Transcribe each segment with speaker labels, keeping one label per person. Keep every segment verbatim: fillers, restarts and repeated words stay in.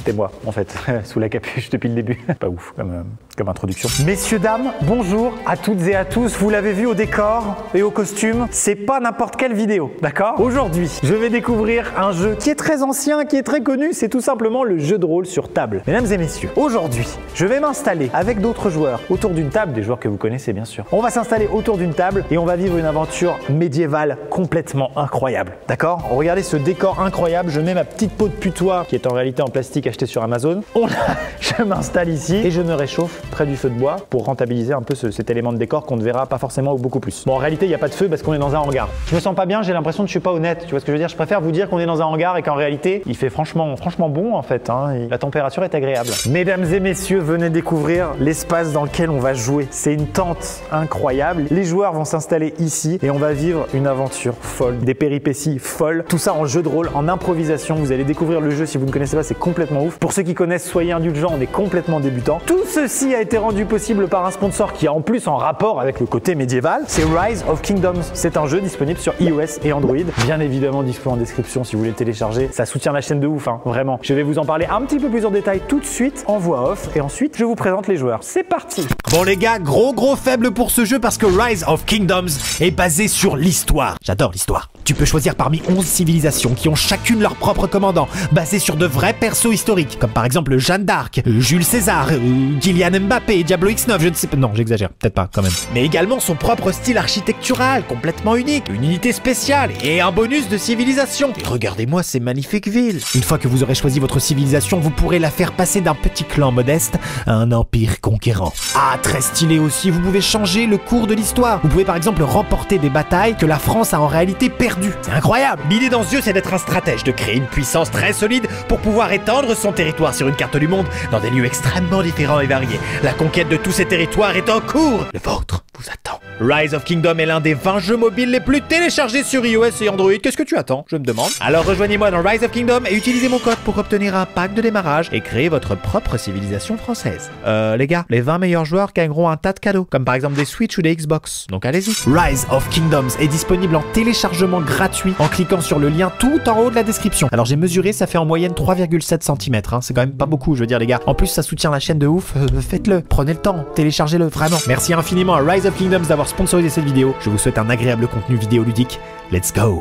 Speaker 1: c'était moi en fait, sous la capuche depuis le début. Pas ouf comme, euh, comme introduction. Messieurs, dames, bonjour à toutes et à tous. Vous l'avez vu au décor et au costume, c'est pas n'importe quelle vidéo, d'accord? Aujourd'hui, je vais découvrir un jeu qui est très ancien, qui est très connu, c'est tout simplement le jeu de rôle sur table. Mesdames et messieurs, aujourd'hui, je vais m'installer avec d'autres joueurs autour d'une table, des joueurs que vous connaissez bien sûr. On va s'installer autour d'une table et on va vivre une aventure médiévale complètement incroyable, d'accord? Regardez ce décor incroyable, je mets ma petite peau de putois qui est en réalité en plastique achetée sur Amazon. On a... Je m'installe ici et je me réchauffe près du feu de bois pour rentabiliser un peu ce, cet élément de décor qu'on ne verra pas forcément ou beaucoup plus. Bon, en réalité, il n'y a pas de feu parce qu'on est dans un hangar. Je me sens pas bien, j'ai l'impression que je suis pas honnête. Tu vois ce que je veux dire? Je préfère vous dire qu'on est dans un hangar et qu'en réalité, il fait franchement, franchement bon en fait. Hein, et la température est agréable. Mesdames et messieurs, venez découvrir l'espace dans lequel on va jouer. C'est une tente incroyable. Les joueurs vont s'installer ici et on va vivre une aventure folle, des péripéties folles. Tout ça en jeu de rôle, en improvisation. Vous allez découvrir le jeu si vous ne connaissez pas, c'est complètement ouf. Pour ceux qui connaissent, soyez indulgents, on est complètement débutants. Tout ceci a été rendu possible par un sponsor qui a en plus en rapport avec le côté médiéval. C'est Rise of Kingdoms. C'est un jeu disponible sur iOS et Android. Bien évidemment dispo en description si vous voulez le télécharger. Ça soutient la chaîne de ouf, hein, vraiment. Je vais vous en parler un petit peu plus en détail tout de suite en voix off et ensuite je vous présente les joueurs. C'est parti.
Speaker 2: Bon les gars, gros gros faible pour ce jeu parce que Rise of Kingdoms est basé sur l'histoire. J'adore l'histoire. Tu peux choisir parmi onze civilisations qui ont chacune leur propre commandant, basés sur de vrais persos historiques, comme par exemple Jeanne d'Arc, Jules César, euh, Kylian Mbappé, Diablo X neuf, je ne sais pas, non j'exagère, peut-être pas quand même. Mais également son propre style architectural, complètement unique, une unité spéciale et un bonus de civilisation. Et regardez-moi ces magnifiques villes. Une fois que vous aurez choisi votre civilisation, vous pourrez la faire passer d'un petit clan modeste à un empire conquérant. Ah, très stylé aussi, vous pouvez changer le cours de l'histoire. Vous pouvez par exemple remporter des batailles que la France a en réalité perdues. C'est incroyable. L'idée dans ce jeu, c'est d'être un stratège, de créer une puissance très solide pour pouvoir étendre son territoire sur une carte du monde dans des lieux extrêmement différents et variés. La conquête de tous ces territoires est en cours. Le vôtre vous attend. Rise of Kingdom est l'un des vingt jeux mobiles les plus téléchargés sur iOS et Android. Qu'est-ce que tu attends? Je me demande. Alors rejoignez-moi dans Rise of Kingdom et utilisez mon code pour obtenir un pack de démarrage et créer votre propre civilisation française. Euh, les gars, les vingt meilleurs joueurs gagneront un tas de cadeaux, comme par exemple des Switch ou des Xbox. Donc allez-y. Rise of Kingdoms est disponible en téléchargement gratuit en cliquant sur le lien tout en haut de la description. Alors j'ai mesuré, ça fait en moyenne trois virgule sept centimètres. Hein. C'est quand même pas beaucoup, je veux dire les gars. En plus, ça soutient la chaîne de ouf. Euh, faites-le, prenez le temps, téléchargez-le vraiment. Merci infiniment à Rise of Kingdoms d'avoir sponsorisé cette vidéo. Je vous souhaite un agréable contenu vidéoludique. Let's go!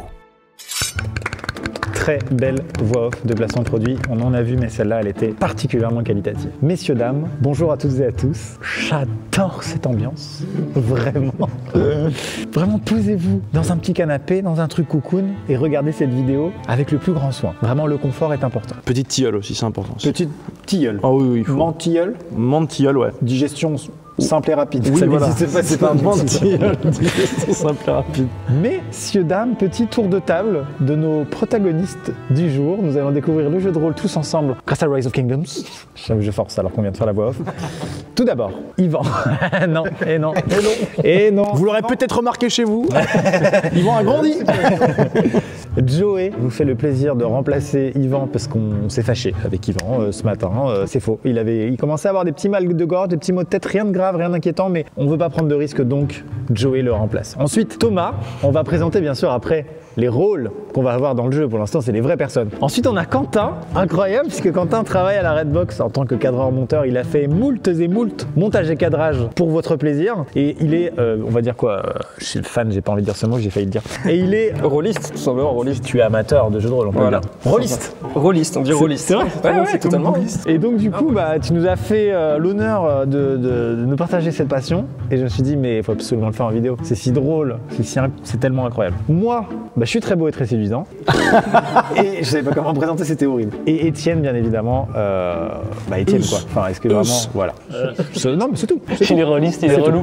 Speaker 1: Très belle voix off de placement de produit. On en a vu, mais celle-là, elle était particulièrement qualitative. Messieurs, dames, bonjour à toutes et à tous. J'adore cette ambiance. Vraiment. Vraiment, posez-vous dans un petit canapé, dans un truc cocoon et regardez cette vidéo avec le plus grand soin. Vraiment, le confort est important.
Speaker 3: Petite tilleul aussi, c'est important.
Speaker 1: Petite tilleul.
Speaker 3: Ah oui, oui, il faut.
Speaker 1: Mentilleul.
Speaker 3: Mentilleul, ouais.
Speaker 1: Digestion simple et rapide.
Speaker 3: Oui,
Speaker 1: ça
Speaker 3: voilà.
Speaker 1: n'existe pas, c'est pas un
Speaker 3: mentilleul. Digestion simple et rapide.
Speaker 1: Messieurs, dames, petit tour de table de nos protagonistes du jour. Nous allons découvrir le jeu de rôle tous ensemble grâce à Rise of Kingdoms. Je force alors qu'on vient de faire la voix off. Tout d'abord, Yvan. non, et non, et non, et non.
Speaker 3: Vous l'aurez peut-être remarqué chez vous. Yvan a grandi.
Speaker 1: Joey vous fait le plaisir de remplacer Yvan parce qu'on s'est fâché avec Yvan euh, ce matin. Euh, c'est faux. Il avait, il commençait à avoir des petits mal de gorge, des petits maux de tête, rien de grave, rien d'inquiétant, mais on ne veut pas prendre de risque, donc Joey le remplace. Ensuite, Thomas, on va présenter bien sûr après les rôles qu'on va avoir dans le jeu. Pour l'instant, c'est les vraies personnes. Ensuite, on a Quentin, incroyable, puisque Quentin travaille à la Redbox en tant que cadreur-monteur. Il a fait moultes et moultes montage et cadrage pour votre plaisir. Et il est, euh, on va dire quoi, euh, je suis le fan, j'ai pas envie de dire ce mot, j'ai failli le dire. Et il est
Speaker 3: Rôliste, tout simplement, rôliste.
Speaker 1: Tu es amateur de jeux de rôle, on peut
Speaker 3: Voilà.
Speaker 1: le dire. Rôliste.
Speaker 3: Rôliste, on dit rôliste.
Speaker 1: C'est vrai.
Speaker 3: Ouais, ouais, c'est totalement rôliste.
Speaker 1: Et donc du coup, bah, tu nous as fait euh, l'honneur de, de, de nous partager cette passion. Et je me suis dit, mais il faut absolument le faire en vidéo. C'est si drôle, c'est si, c'est tellement incroyable. Moi, bah, je suis très beau et très séduisant. Et je savais pas comment me présenter, c'était horrible. Et Étienne, bien évidemment, euh, bah Étienne quoi. Enfin, est-ce que vraiment, voilà. Euh, non, mais c'est tout.
Speaker 4: Il est rôliste, il est relou.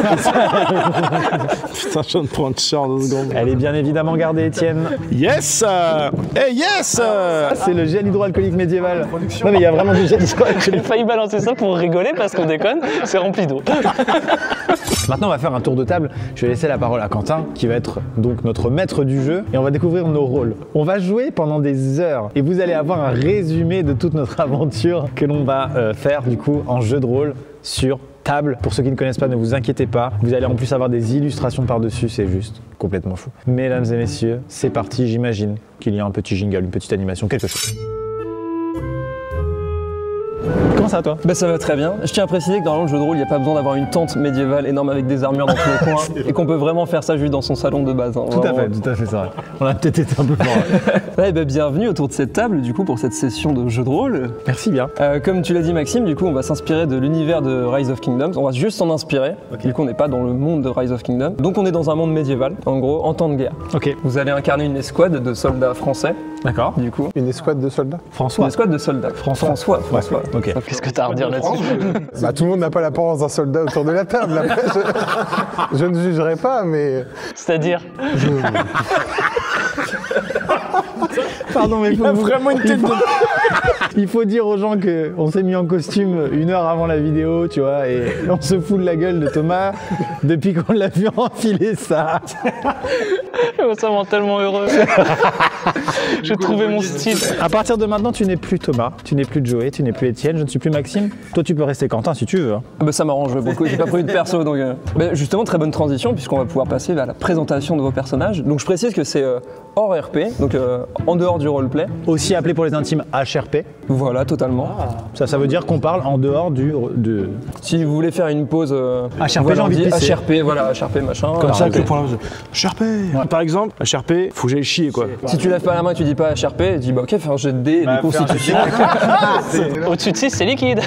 Speaker 3: Putain, je viens de prendre cher en deux secondes.
Speaker 1: Elle est bien évidemment gardée, Étienne.
Speaker 3: Yes euh, Hey, yes euh,
Speaker 1: C'est le gel hydroalcoolique médiéval. Non, mais il y a vraiment du gel hydroalcoolique.
Speaker 4: J'ai failli balancer ça pour rigoler parce qu'on déconne, c'est rempli d'eau.
Speaker 1: Maintenant, on va faire un tour de table. Je vais laisser la parole à Quentin, qui va être donc notre maître du jeu, et on va découvrir nos rôles. On va jouer pendant des heures, et vous allez avoir un résumé de toute notre aventure que l'on va euh, faire du coup en jeu de rôle sur table. Pour ceux qui ne connaissent pas, ne vous inquiétez pas. Vous allez en plus avoir des illustrations par-dessus, c'est juste complètement fou. Mesdames et messieurs, c'est parti. J'imagine qu'il y a un petit jingle, une petite animation, quelque chose. Comment ça va toi?
Speaker 4: Bah ça va très bien. Je tiens à préciser que dans le jeu de rôle, il n'y a pas besoin d'avoir une tente médiévale énorme avec des armures dans tous les coins et qu'on peut vraiment faire ça juste dans son salon de base. Hein.
Speaker 1: Tout à
Speaker 4: Vraiment.
Speaker 1: fait, tout à fait, c'est vrai. On a peut-être été un peu fort.
Speaker 4: Ouais, bah, bienvenue autour de cette table du coup pour cette session de jeu de rôle.
Speaker 1: Merci bien.
Speaker 4: Euh, comme tu l'as dit Maxime, du coup on va s'inspirer de l'univers de Rise of Kingdoms. On va juste s'en inspirer. Du coup on n'est pas dans le monde de Rise of Kingdoms. Donc on est dans un monde médiéval, en gros, en temps de guerre.
Speaker 1: Ok.
Speaker 4: Vous allez incarner une escouade de soldats français.
Speaker 1: D'accord.
Speaker 4: Du coup.
Speaker 5: Une escouade de soldats?
Speaker 1: François.
Speaker 4: Une escouade de soldats.
Speaker 1: François.
Speaker 4: François. François.
Speaker 1: Ok.
Speaker 4: Qu'est-ce que t'as à redire là-dessus?
Speaker 5: Bah, tout le monde n'a pas l'apparence d'un soldat autour de la table. Après, je, je ne jugerai pas, mais...
Speaker 4: C'est-à-dire?
Speaker 1: Pardon, mais il faut,
Speaker 3: Vraiment une tête de...
Speaker 1: il faut dire aux gens qu'on s'est mis en costume une heure avant la vidéo, tu vois, et on se fout de la gueule de Thomas depuis qu'on l'a vu enfiler ça.
Speaker 4: Ça me rend tellement heureux. J'ai trouvé mon style.
Speaker 1: À partir de maintenant, tu n'es plus Thomas, tu n'es plus Joey, tu n'es plus Étienne, je ne suis plus Maxime. Toi, tu peux rester Quentin si tu veux. hein.
Speaker 4: Ah bah ça m'arrange beaucoup, j'ai pas prévu de perso donc... Euh... Bah justement, très bonne transition puisqu'on va pouvoir passer à la présentation de vos personnages. Donc je précise que c'est euh, hors R P, donc euh, en dehors du roleplay.
Speaker 1: Aussi appelé pour les intimes H R P.
Speaker 4: Voilà, totalement.
Speaker 1: Ça, ça veut dire qu'on parle en dehors du... De...
Speaker 4: Si vous voulez faire une pause... Euh,
Speaker 1: H R P,
Speaker 4: voilà,
Speaker 1: j'ai
Speaker 4: on
Speaker 1: envie de
Speaker 4: dit
Speaker 1: pisser.
Speaker 4: H R P, voilà, H R P machin.
Speaker 3: Comme ça,
Speaker 4: Alors,
Speaker 3: que point H R P. Par exemple, H R P, faut que j'aille chier quoi.
Speaker 4: si tu lèves pas la main et tu dis pas H R P, tu dis bah ok, faire un jet de dés et de constitution. Au-dessus de six, c'est liquide.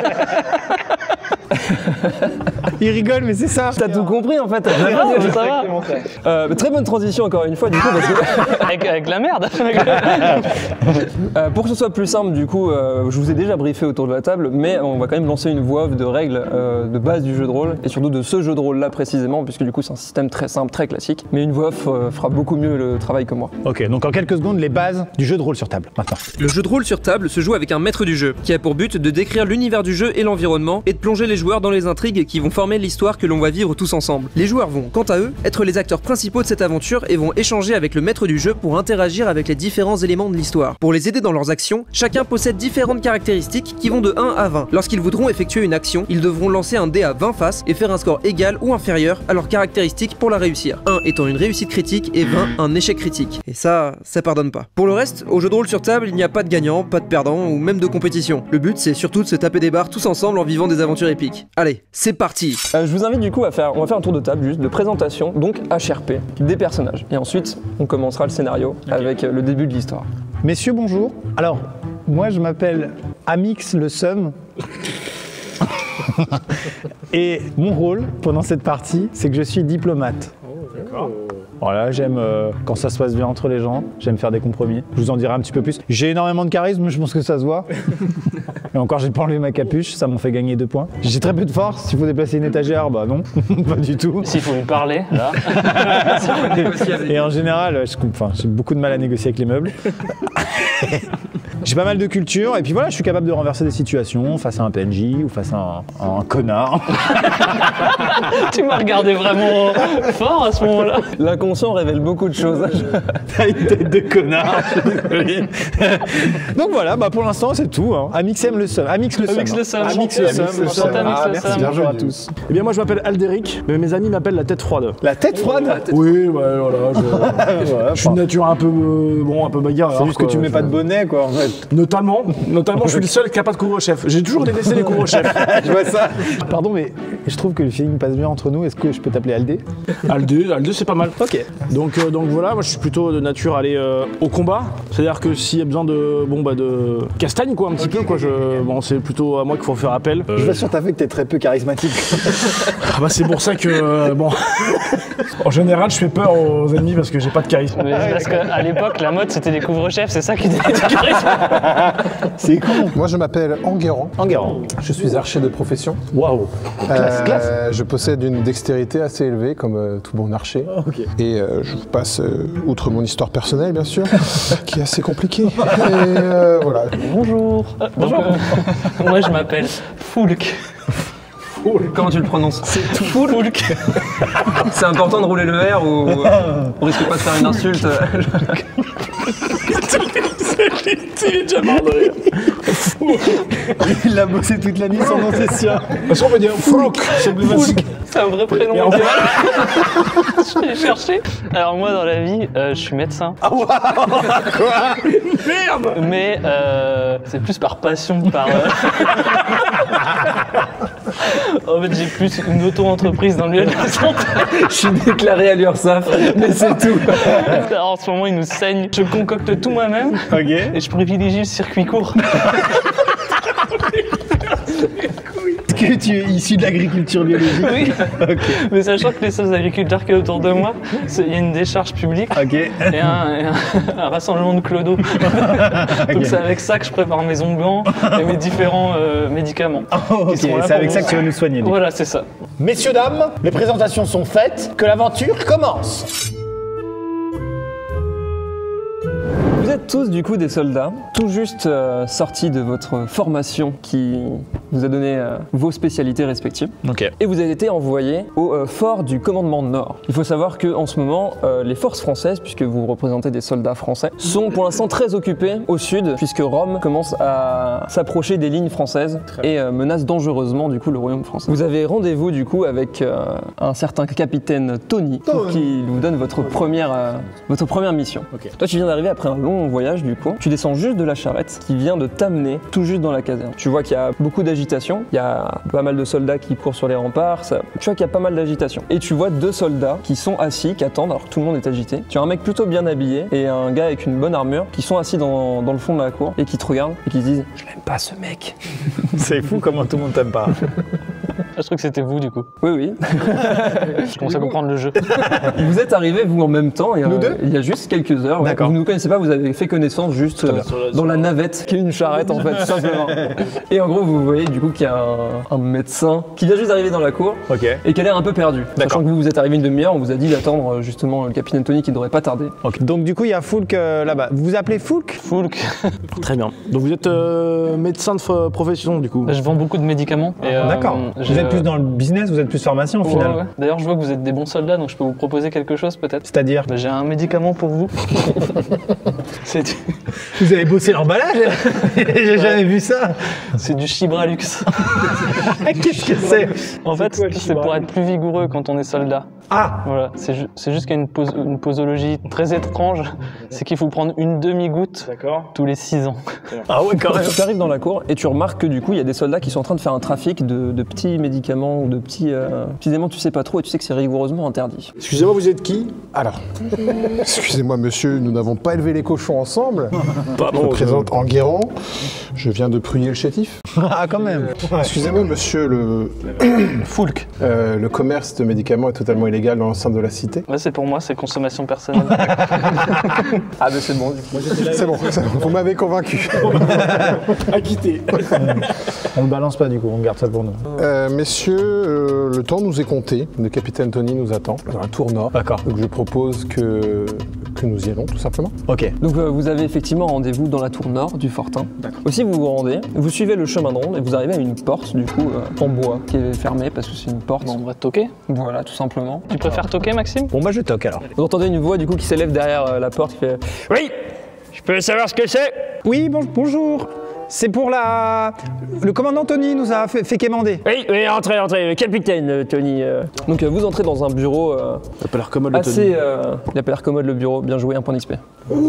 Speaker 1: Il rigole, mais c'est ça.
Speaker 4: T'as tout compris en fait.
Speaker 6: Non, ça va.
Speaker 4: Euh, très bonne transition encore une fois du coup parce que
Speaker 6: Avec, avec la merde.
Speaker 4: euh, pour que ce soit plus simple du coup euh, je vous ai déjà briefé autour de la table mais on va quand même lancer une voix off de règles euh, de base du jeu de rôle et surtout de ce jeu de rôle là précisément puisque du coup c'est un système très simple, très classique mais une voix off euh, fera beaucoup mieux le travail que moi.
Speaker 1: Ok, donc en quelques secondes, les bases du jeu de rôle sur table, maintenant.
Speaker 7: Le jeu de rôle sur table se joue avec un maître du jeu, qui a pour but de décrire l'univers du jeu et l'environnement, et de plonger les joueurs dans les intrigues qui vont former l'histoire que l'on va vivre tous ensemble. Les joueurs vont, quant à eux, être les acteurs principaux de cette aventure et vont échanger avec le maître du jeu pour interagir avec les différents éléments de l'histoire. Pour les aider dans leurs actions, chacun possède différentes caractéristiques qui vont de un à vingt. Lorsqu'ils voudront effectuer une action, ils devront lancer un dé à vingt faces et faire un score égal ou inférieur à leurs caractéristiques pour la réussir. un étant une réussite critique et vingt un échec critique. Et ça, ça pardonne pas. Pour le reste, au jeu de rôle sur table, il n'y a pas de gagnant, pas de perdant ou même de compétition. Le but, c'est surtout de se taper des barres tous ensemble en vivant des aventures épiques. Allez, c'est parti.
Speaker 4: Euh, je vous invite du coup à faire, on va faire un tour de table juste de présentation, donc H R P, des personnages. Et ensuite, on commencera le scénario avec euh, le début de l'histoire.
Speaker 1: Messieurs, bonjour. Alors, moi, je m'appelle Amix le Somme. Et mon rôle pendant cette partie, c'est que je suis diplomate. Voilà, j'aime euh, quand ça se passe bien entre les gens, j'aime faire des compromis. Je vous en dirai un petit peu plus. J'ai énormément de charisme, je pense que ça se voit. Et encore, j'ai pas enlevé ma capuche, ça m'en fait gagner deux points. J'ai très peu de force, s'il faut déplacer une étagère, bah non, pas du tout.
Speaker 6: S'il faut lui parler, là.
Speaker 1: Et en général, je- enfin, j'ai beaucoup de mal à négocier avec les meubles. J'ai pas mal de culture, et puis voilà, je suis capable de renverser des situations face à un P N J ou face à un, un connard.
Speaker 6: Tu m'as regardé vraiment fort à ce moment-là.
Speaker 4: L'inconscient révèle beaucoup de choses.
Speaker 1: T'as une tête de connard, je suis désolé. Donc voilà, bah pour l'instant c'est tout. Hein. Amix aime le seum. Amix le seum.
Speaker 6: Amix le seum.
Speaker 1: Amix le seum.
Speaker 6: Amix le seum. Amix le seum.
Speaker 5: Bien
Speaker 1: Bonjour à
Speaker 5: joli.
Speaker 1: tous.
Speaker 3: Eh bien moi je m'appelle Aldéric, mais mes amis m'appellent la tête froide.
Speaker 1: La tête froide.
Speaker 3: Oui, ouais, voilà, je, je suis de nature un peu, euh, bon, un peu bagarre.
Speaker 1: C'est juste que tu mets pas de bonnet quoi en fait.
Speaker 3: Notamment, notamment je suis le seul qui a pas de couvre-chef. J'ai toujours délaissé les couvre-chefs.
Speaker 1: Je vois ça. Pardon mais je trouve que le feeling passe bien entre nous. Est-ce que je peux t'appeler Aldé?
Speaker 3: Aldé, Aldé c'est pas mal.
Speaker 1: Ok.
Speaker 3: Donc, euh, donc voilà, moi je suis plutôt de nature à aller euh, au combat. C'est-à-dire que s'il y a besoin de, bon bah de castagne quoi, un petit peu quoi. Je, bon c'est plutôt à moi qu'il faut faire appel. Euh,
Speaker 1: Je vois sur ta feuille que t'es très peu charismatique.
Speaker 3: ah bah c'est pour ça que euh, bon, en général je fais peur aux ennemis parce que j'ai pas de charisme.
Speaker 6: Mais c'est parce qu'à l'époque, la mode, c'était des couvre-chefs, c'est ça qui donnait du charisme.
Speaker 1: C'est con.
Speaker 5: Moi, je m'appelle Enguerrand.
Speaker 1: Enguerrand.
Speaker 5: Je suis archer de profession.
Speaker 1: Waouh. Classe,
Speaker 5: Euh,
Speaker 1: classe.
Speaker 5: Je possède une dextérité assez élevée, comme euh, tout bon archer.
Speaker 1: Ok.
Speaker 5: Et euh, je vous passe, euh, outre mon histoire personnelle, bien sûr, qui est assez compliquée. Et euh, voilà.
Speaker 6: Bonjour. Euh, bonjour. Moi, je m'appelle Foulk.
Speaker 4: Comment tu le prononces?
Speaker 6: C'est tout. Foulk.
Speaker 4: C'est important de rouler le R ou on risque pas de faire une insulte?
Speaker 3: Il est déjà mort de rire.
Speaker 1: Il a bossé toute la nuit sans nom, c'est sûr.
Speaker 3: Est-ce qu'on peut dire Frouk? C'est plus facile.
Speaker 6: C'est un vrai prénom. Je l'ai cherché. Alors moi dans la vie, euh, je suis médecin.
Speaker 3: Ah ouais. Quoi? Merde.
Speaker 6: Mais euh, c'est plus par passion que par... euh, En fait j'ai plus une auto-entreprise dans le milieu de la santé.
Speaker 4: Je suis déclaré à l'URSSAF, mais c'est tout.
Speaker 6: Alors, en ce moment il nous saigne. Je concocte tout moi-même.
Speaker 1: Ok.
Speaker 6: Et je privilégie le circuit court.
Speaker 1: Est-ce que tu es issu de l'agriculture biologique?
Speaker 6: Oui. Mais sachant que les seuls agriculteurs qu'il y a autour de moi, il y a une décharge publique
Speaker 1: Ok.
Speaker 6: et, un, et un, un rassemblement de clodos. Donc c'est avec ça que je prépare mes onguents et mes différents euh, médicaments.
Speaker 1: Oh, ok,
Speaker 6: qui sont là
Speaker 1: c'est avec
Speaker 6: pour
Speaker 1: ça
Speaker 6: vous-
Speaker 1: que tu vas nous soigner. du coup.
Speaker 6: Voilà, c'est ça.
Speaker 2: Messieurs, dames, les présentations sont faites, que l'aventure commence.
Speaker 4: Vous êtes tous du coup des soldats, tout juste euh, sortis de votre formation qui vous a donné euh, vos spécialités respectives.
Speaker 1: Ok.
Speaker 4: Et vous avez été envoyés au euh, fort du commandement Nord. Il faut savoir qu'en ce moment, euh, les forces françaises, puisque vous représentez des soldats français, sont pour l'instant très occupées au sud, puisque Rome commence à s'approcher des lignes françaises et euh, menace dangereusement du coup le royaume français. Vous avez rendez-vous du coup avec euh, un certain capitaine Tony, pour qu'il vous donne votre première, euh, votre première mission. Toi tu viens d'arriver après un long voyage du coup, tu descends juste de la charrette qui vient de t'amener tout juste dans la caserne. Tu vois qu'il y a beaucoup d'agitation, il y a pas mal de soldats qui courent sur les remparts, ça... tu vois qu'il y a pas mal d'agitation. Et tu vois deux soldats qui sont assis, qui attendent alors que tout le monde est agité. Tu as un mec plutôt bien habillé et un gars avec une bonne armure qui sont assis dans, dans le fond de la cour et qui te regardent et qui se disent « Je l'aime pas ce mec ».
Speaker 1: C'est fou comment tout le monde t'aime pas.
Speaker 6: Ah, je trouve que c'était vous du coup.
Speaker 4: Oui, oui.
Speaker 6: Je commence à comprendre le jeu.
Speaker 4: Vous êtes arrivés, vous, en même temps, il y a,
Speaker 1: Nous deux
Speaker 4: il y a juste quelques heures. Ouais.
Speaker 1: D'accord.
Speaker 4: Vous ne nous connaissez pas, vous avez fait connaissance juste euh, dans la navette, qui est une charrette en fait, tout simplement. Et en gros, vous voyez du coup qu'il y a un, un médecin qui vient juste d'arriver dans la cour
Speaker 1: Ok.
Speaker 4: et qui a l'air un peu perdu.
Speaker 1: D'accord.
Speaker 4: Sachant que vous, vous êtes arrivé une demi-heure, on vous a dit d'attendre euh, justement le capitaine Tony qui ne devrait pas tarder.
Speaker 1: Ok. Donc du coup, il y a Foulk euh, là-bas. Vous vous appelez Foulk?
Speaker 6: Foulk.
Speaker 3: Très bien. Donc vous êtes euh, médecin de f- profession du coup.
Speaker 6: Je vends beaucoup de médicaments. et, euh,
Speaker 1: D'accord.
Speaker 6: j'ai-
Speaker 1: Vous êtes plus dans le business, vous êtes plus pharmacien au
Speaker 6: Ouais,
Speaker 1: final.
Speaker 6: ouais. D'ailleurs, je vois que vous êtes des bons soldats, donc je peux vous proposer quelque chose peut-être.
Speaker 1: C'est-à-dire,
Speaker 6: Bah, j'ai un médicament pour vous. C'est du,
Speaker 1: vous avez bossé l'emballage? J'ai jamais vu ça.
Speaker 6: c'est du Chibralux.
Speaker 1: Qu'est-ce que c'est?
Speaker 6: En fait,
Speaker 1: quoi, le
Speaker 6: c'est pour être plus vigoureux quand on est soldat.
Speaker 1: Ah.
Speaker 6: Voilà, c'est ju- c'est juste qu'il y a une, pos- une posologie très étrange. C'est qu'il faut prendre une demi-goutte tous les six ans.
Speaker 1: Ah ouais, quand même.
Speaker 4: Tu arrives dans la cour et tu remarques que du coup, il y a des soldats qui sont en train de faire un trafic de, de petits médicaments ou de petits, euh, petits éléments que tu sais pas trop et tu sais que c'est rigoureusement interdit.
Speaker 3: Excusez-moi, vous êtes qui?
Speaker 5: Alors, excusez-moi monsieur, nous n'avons pas élevé les cochons ensemble. Je
Speaker 3: Pardon.
Speaker 5: me présente Enguerrand, je viens de Prunier le chétif.
Speaker 1: Ah quand même.
Speaker 5: Excusez-moi monsieur, le,
Speaker 6: Foulk.
Speaker 5: euh, le commerce de médicaments est totalement illégal dans l'enceinte de la cité.
Speaker 6: Ouais, c'est pour moi, c'est consommation personnelle.
Speaker 4: Ah mais c'est bon du coup.
Speaker 5: C'est bon, c'est bon, vous m'avez convaincu.
Speaker 3: Acquitté.
Speaker 1: On le balance pas du coup, on garde ça pour nous.
Speaker 5: Euh, messieurs, euh, le temps nous est compté. Le capitaine Tony nous attend dans la tour nord.
Speaker 1: D'accord.
Speaker 5: Donc je propose que, que nous y allons tout simplement.
Speaker 1: Ok.
Speaker 4: Donc euh, vous avez effectivement rendez-vous dans la tour nord du fortin. Aussi vous vous rendez, vous suivez le chemin de ronde et vous arrivez à une porte du coup euh, en bois qui est fermée parce que c'est une porte.
Speaker 6: Bon, on va toquer.
Speaker 4: Voilà tout simplement.
Speaker 6: Tu préfères toquer, Maxime?
Speaker 1: Bon bah je toque alors.
Speaker 4: Vous entendez une voix du coup qui s'élève derrière euh, la porte qui fait oui, je peux savoir ce que c'est.
Speaker 1: Oui, bon, bonjour. C'est pour la... Le commandant Tony nous a fait, fait quémander.
Speaker 4: Oui, oui, entrez, entrez, le capitaine euh, Tony. euh. Donc euh, vous entrez dans un bureau euh,
Speaker 3: Ça a pas l'air commode le
Speaker 4: assez.
Speaker 3: Tony.
Speaker 4: euh, il a pas l'air commode le bureau, bien joué, un point d'X P.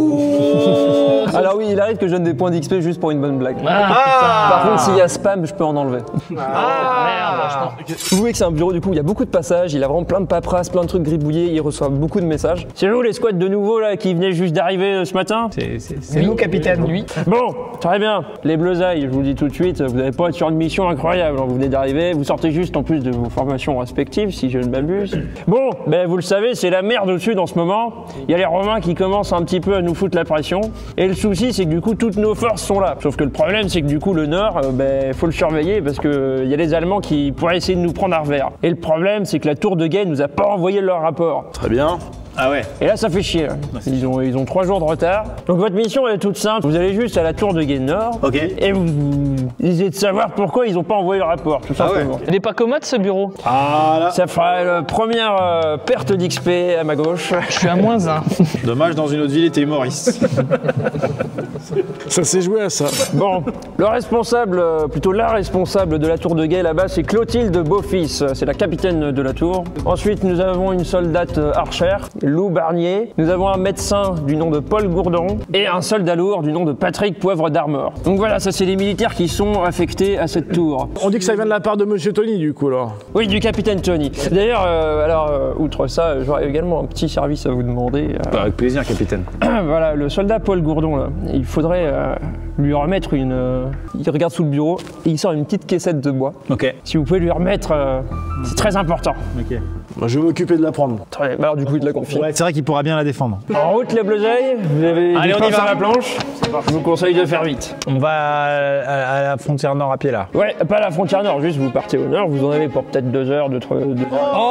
Speaker 4: Alors oui, il arrive que je donne des points d'X P juste pour une bonne blague.
Speaker 6: Ah,
Speaker 4: Par contre, s'il y a spam, je peux en enlever.
Speaker 6: merde,
Speaker 4: Vous voyez que c'est un bureau du coup, il y a beaucoup de passages, il a vraiment plein de paperasses, plein de trucs gribouillés, il reçoit beaucoup de messages. C'est vous les squads de nouveau là qui venaient juste d'arriver euh, ce matin?
Speaker 1: C'est nous, capitaine.
Speaker 6: Lui.
Speaker 4: Bon, très bien. Les bleusailles, je vous le dis tout de suite, vous n'allez pas être sur une mission incroyable. Vous venez d'arriver, vous sortez juste en plus de vos formations respectives, si je ne m'abuse. Bon, ben vous le savez, c'est la merde au sud en ce moment. Il y a les Romains qui commencent un petit peu à nous foutre la pression. Et le souci, c'est que du coup, toutes nos forces sont là. Sauf que le problème, c'est que du coup, le nord, euh, ben faut le surveiller parce que il y a les Allemands qui pourraient essayer de nous prendre à revers. Et le problème, c'est que la tour de guet nous a pas envoyé leur rapport.
Speaker 3: Très bien.
Speaker 1: Ah ouais.
Speaker 4: Et là, ça fait chier. Là. Ils ont, ils ont trois jours de retard. Donc votre mission elle est toute simple. Vous allez juste à la tour de guet nord.
Speaker 1: Ok.
Speaker 4: Et vous, vous essayez de savoir pourquoi ils n'ont pas envoyé le rapport, tout simplement.
Speaker 6: Il est pas commode ce bureau.
Speaker 3: Ah là.
Speaker 4: Ça fera la première euh, perte d'X P à ma gauche.
Speaker 6: Je suis à moins un.
Speaker 1: Dommage, dans une autre ville, était humoriste.
Speaker 3: Ça s'est joué à ça.
Speaker 4: Bon, le responsable, euh, plutôt la responsable de la tour de guet là-bas, c'est Clotilde Beaufils, c'est la capitaine de la tour. Ensuite, nous avons une soldate euh, archère, Lou Barnier. Nous avons un médecin du nom de Paul Gourdon et un soldat lourd du nom de Patrick Poivre d'Armor. Donc voilà, ça c'est les militaires qui sont affectés à cette tour.
Speaker 3: On dit que ça vient de la part de Monsieur Tony, du coup, alors.
Speaker 4: Oui, du capitaine Tony. D'ailleurs, euh, alors, euh, outre ça, j'aurais également un petit service à vous demander. Euh,
Speaker 1: Bah, avec plaisir, capitaine.
Speaker 4: voilà, le soldat Paul Gourdon, là, il faudrait euh, lui remettre une... euh, il regarde sous le bureau et il sort une petite caissette de bois.
Speaker 1: Ok.
Speaker 4: Si vous pouvez lui remettre, euh, c'est très important.
Speaker 1: Ok.
Speaker 3: Bah, je vais m'occuper de la prendre.
Speaker 4: Très, bah alors du coup, il te la confie.
Speaker 1: Ouais, c'est vrai qu'il pourra bien la défendre.
Speaker 4: En route, les blesailles, vous avez
Speaker 1: Allez,
Speaker 4: du
Speaker 1: on
Speaker 4: pain
Speaker 1: y va.
Speaker 4: sur la planche. Je vous conseille de faire vite.
Speaker 1: On va à, à la frontière nord à pied là.
Speaker 4: Ouais, pas la frontière nord, juste vous partez au nord, vous en avez pour peut-être deux heures, deux, trois... deux-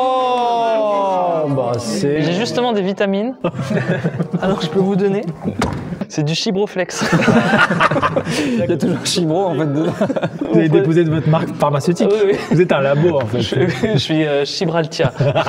Speaker 1: Oh bah c'est.
Speaker 6: J'ai justement des vitamines. Alors je peux vous donner. C'est du Chibroflex.
Speaker 4: Il y a toujours Chibro en fait dedans.
Speaker 1: Vous avez déposé de votre marque pharmaceutique.
Speaker 6: Oui, oui.
Speaker 1: Vous êtes un labo en fait.
Speaker 6: Je, je suis euh, Chibraltia.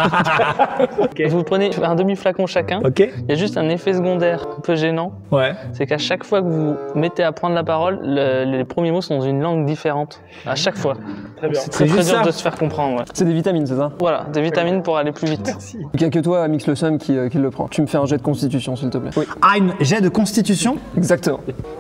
Speaker 6: Vous prenez un demi-flacon chacun.
Speaker 1: Ok.
Speaker 6: Il y a juste un effet secondaire un peu gênant.
Speaker 1: Ouais.
Speaker 6: C'est qu'à chaque fois que vous mettez à prendre la parole, le- les premiers mots sont dans une langue différente. À chaque fois. C'est très
Speaker 1: C'est
Speaker 6: très
Speaker 1: juste
Speaker 6: dur
Speaker 1: ça.
Speaker 6: de se faire comprendre. Ouais.
Speaker 4: C'est des vitamines, c'est ça?
Speaker 6: Voilà, des vitamines pour aller plus vite.
Speaker 4: Il n'y a que toi, Mix le Sum, qui, euh, qui le prend. Tu me fais un jet de constitution, s'il te plaît. Oui.
Speaker 1: Ah, une jet de constitution.
Speaker 4: Exactement.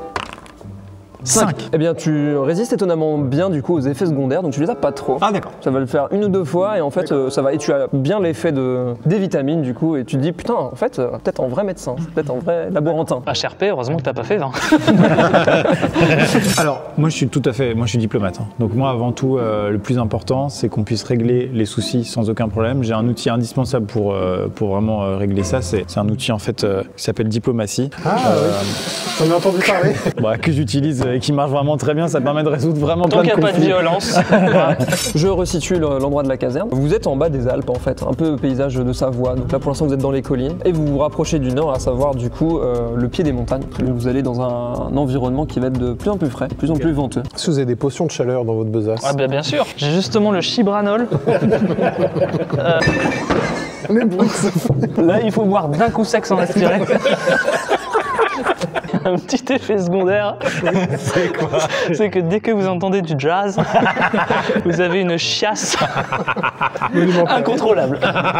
Speaker 1: cinq.
Speaker 4: Eh bien, tu résistes étonnamment bien du coup aux effets secondaires, donc tu les as pas trop.
Speaker 1: Ah d'accord.
Speaker 4: Ça va le faire une ou deux fois et en fait euh, ça va et tu as bien l'effet de des vitamines du coup et tu te dis putain en fait euh, peut-être en vrai médecin, peut-être en vrai laborantin.
Speaker 6: H R P, heureusement que t'as pas fait vingt.
Speaker 1: Alors, moi je suis tout à fait, moi je suis diplomate. hein. Donc moi avant tout, euh, le plus important, c'est qu'on puisse régler les soucis sans aucun problème. J'ai un outil indispensable pour, euh, pour vraiment euh, régler ça. C'est c'est un outil en fait euh, qui s'appelle diplomatie.
Speaker 5: Ah oui, j'en ai entendu parler.
Speaker 1: Bah, que j'utilise et qui marche vraiment très bien. Ça permet de résoudre vraiment
Speaker 6: Tant
Speaker 1: plein
Speaker 6: qu'il
Speaker 1: de
Speaker 6: n'y a pas de
Speaker 1: conflits.
Speaker 6: violence.
Speaker 4: Je resitue le- l'endroit de la caserne. Vous êtes en bas des Alpes en fait, un peu paysage de Savoie. Donc là pour l'instant vous êtes dans les collines et vous vous rapprochez du nord, à savoir du coup euh, le pied des montagnes. Vous allez dans un, un environnement qui va être de plus en plus frais, de plus en plus venteux.
Speaker 5: Est-ce que vous avez des potions de chaleur dans votre besace?
Speaker 6: Ah bah bien sûr, j'ai justement le Chibranol. Euh, Là, il faut boire d'un coup sec sans respirer. Un petit effet secondaire,
Speaker 1: C'est quoi?
Speaker 6: c'est que dès que vous entendez du jazz, vous avez une chiasse incontrôlable.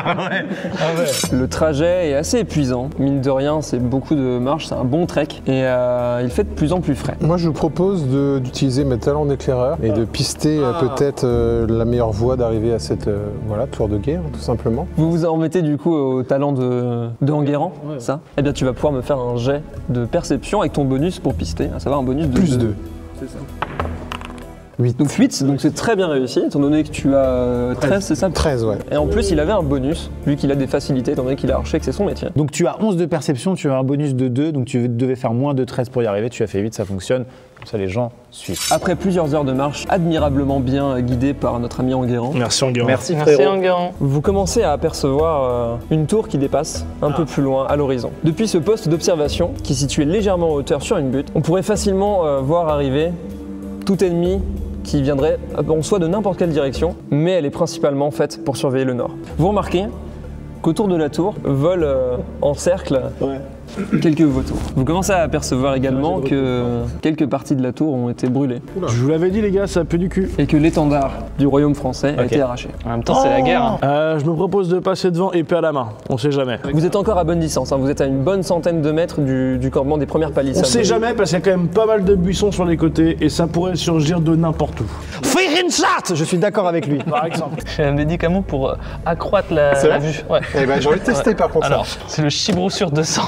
Speaker 4: Le trajet est assez épuisant, mine de rien c'est beaucoup de marche, c'est un bon trek et euh, il fait de plus en plus frais.
Speaker 5: Moi, je vous propose de- d'utiliser mes talents d'éclaireur et de pister euh, peut-être euh, la meilleure voie d'arriver à cette euh, voilà, tour de guerre, tout simplement.
Speaker 4: Vous vous en mettez du coup au talent de, de Enguerrand, ça? Eh bien tu vas pouvoir me faire un jet de perception avec ton bonus pour pister, à savoir un bonus de
Speaker 5: Plus
Speaker 4: de-
Speaker 5: deux.
Speaker 4: C'est ça.
Speaker 5: huit.
Speaker 4: Donc huit, donc c'est très bien réussi, étant donné que tu as euh, treize, c'est ça?
Speaker 5: treize, ouais.
Speaker 4: Et en plus il avait un bonus, vu qu'il a des facilités, étant donné qu'il est archer, que c'est son métier.
Speaker 1: Donc tu as onze de perception, tu as un bonus de deux, donc tu devais faire moins de treize pour y arriver, tu as fait huit, ça fonctionne. Comme ça les gens suivent.
Speaker 4: Après plusieurs heures de marche, admirablement bien guidée par notre ami Enguerrand,
Speaker 3: Merci Enguerrand.
Speaker 1: Merci
Speaker 6: Merci
Speaker 1: frérot.
Speaker 6: Enguerrand.
Speaker 4: vous commencez à apercevoir euh, une tour qui dépasse un peu plus loin à l'horizon. Depuis ce poste d'observation, qui est situé légèrement en hauteur sur une butte, on pourrait facilement euh, voir arriver tout ennemi qui viendrait en soi de n'importe quelle direction, mais elle est principalement faite pour surveiller le nord. Vous remarquez qu'autour de la tour volent euh, en cercle quelques vautours. Vous commencez à apercevoir également que quelques parties de la tour ont été brûlées
Speaker 3: Je vous l'avais dit les gars, ça pue du cul.
Speaker 4: et que l'étendard du royaume français a
Speaker 1: Ok.
Speaker 4: été arraché.
Speaker 6: En même temps, c'est la guerre. hein.
Speaker 3: Euh, je me propose de passer devant épée à la main, on sait jamais.
Speaker 4: Vous êtes encore à bonne distance, hein. Vous êtes à une bonne centaine de mètres du, du campement des premières
Speaker 3: On
Speaker 4: palissades.
Speaker 3: sait jamais parce qu'il y a quand même pas mal de buissons sur les côtés et ça pourrait surgir de n'importe où.
Speaker 1: Je suis d'accord avec lui.
Speaker 3: Par exemple.
Speaker 6: J'ai un médicament pour euh, accroître la,
Speaker 5: C'est
Speaker 6: la
Speaker 5: vrai
Speaker 6: vue. Ouais.
Speaker 5: Eh ben, j'ai envie de tester par contre.
Speaker 6: Alors, c'est le Chibro sur deux cents.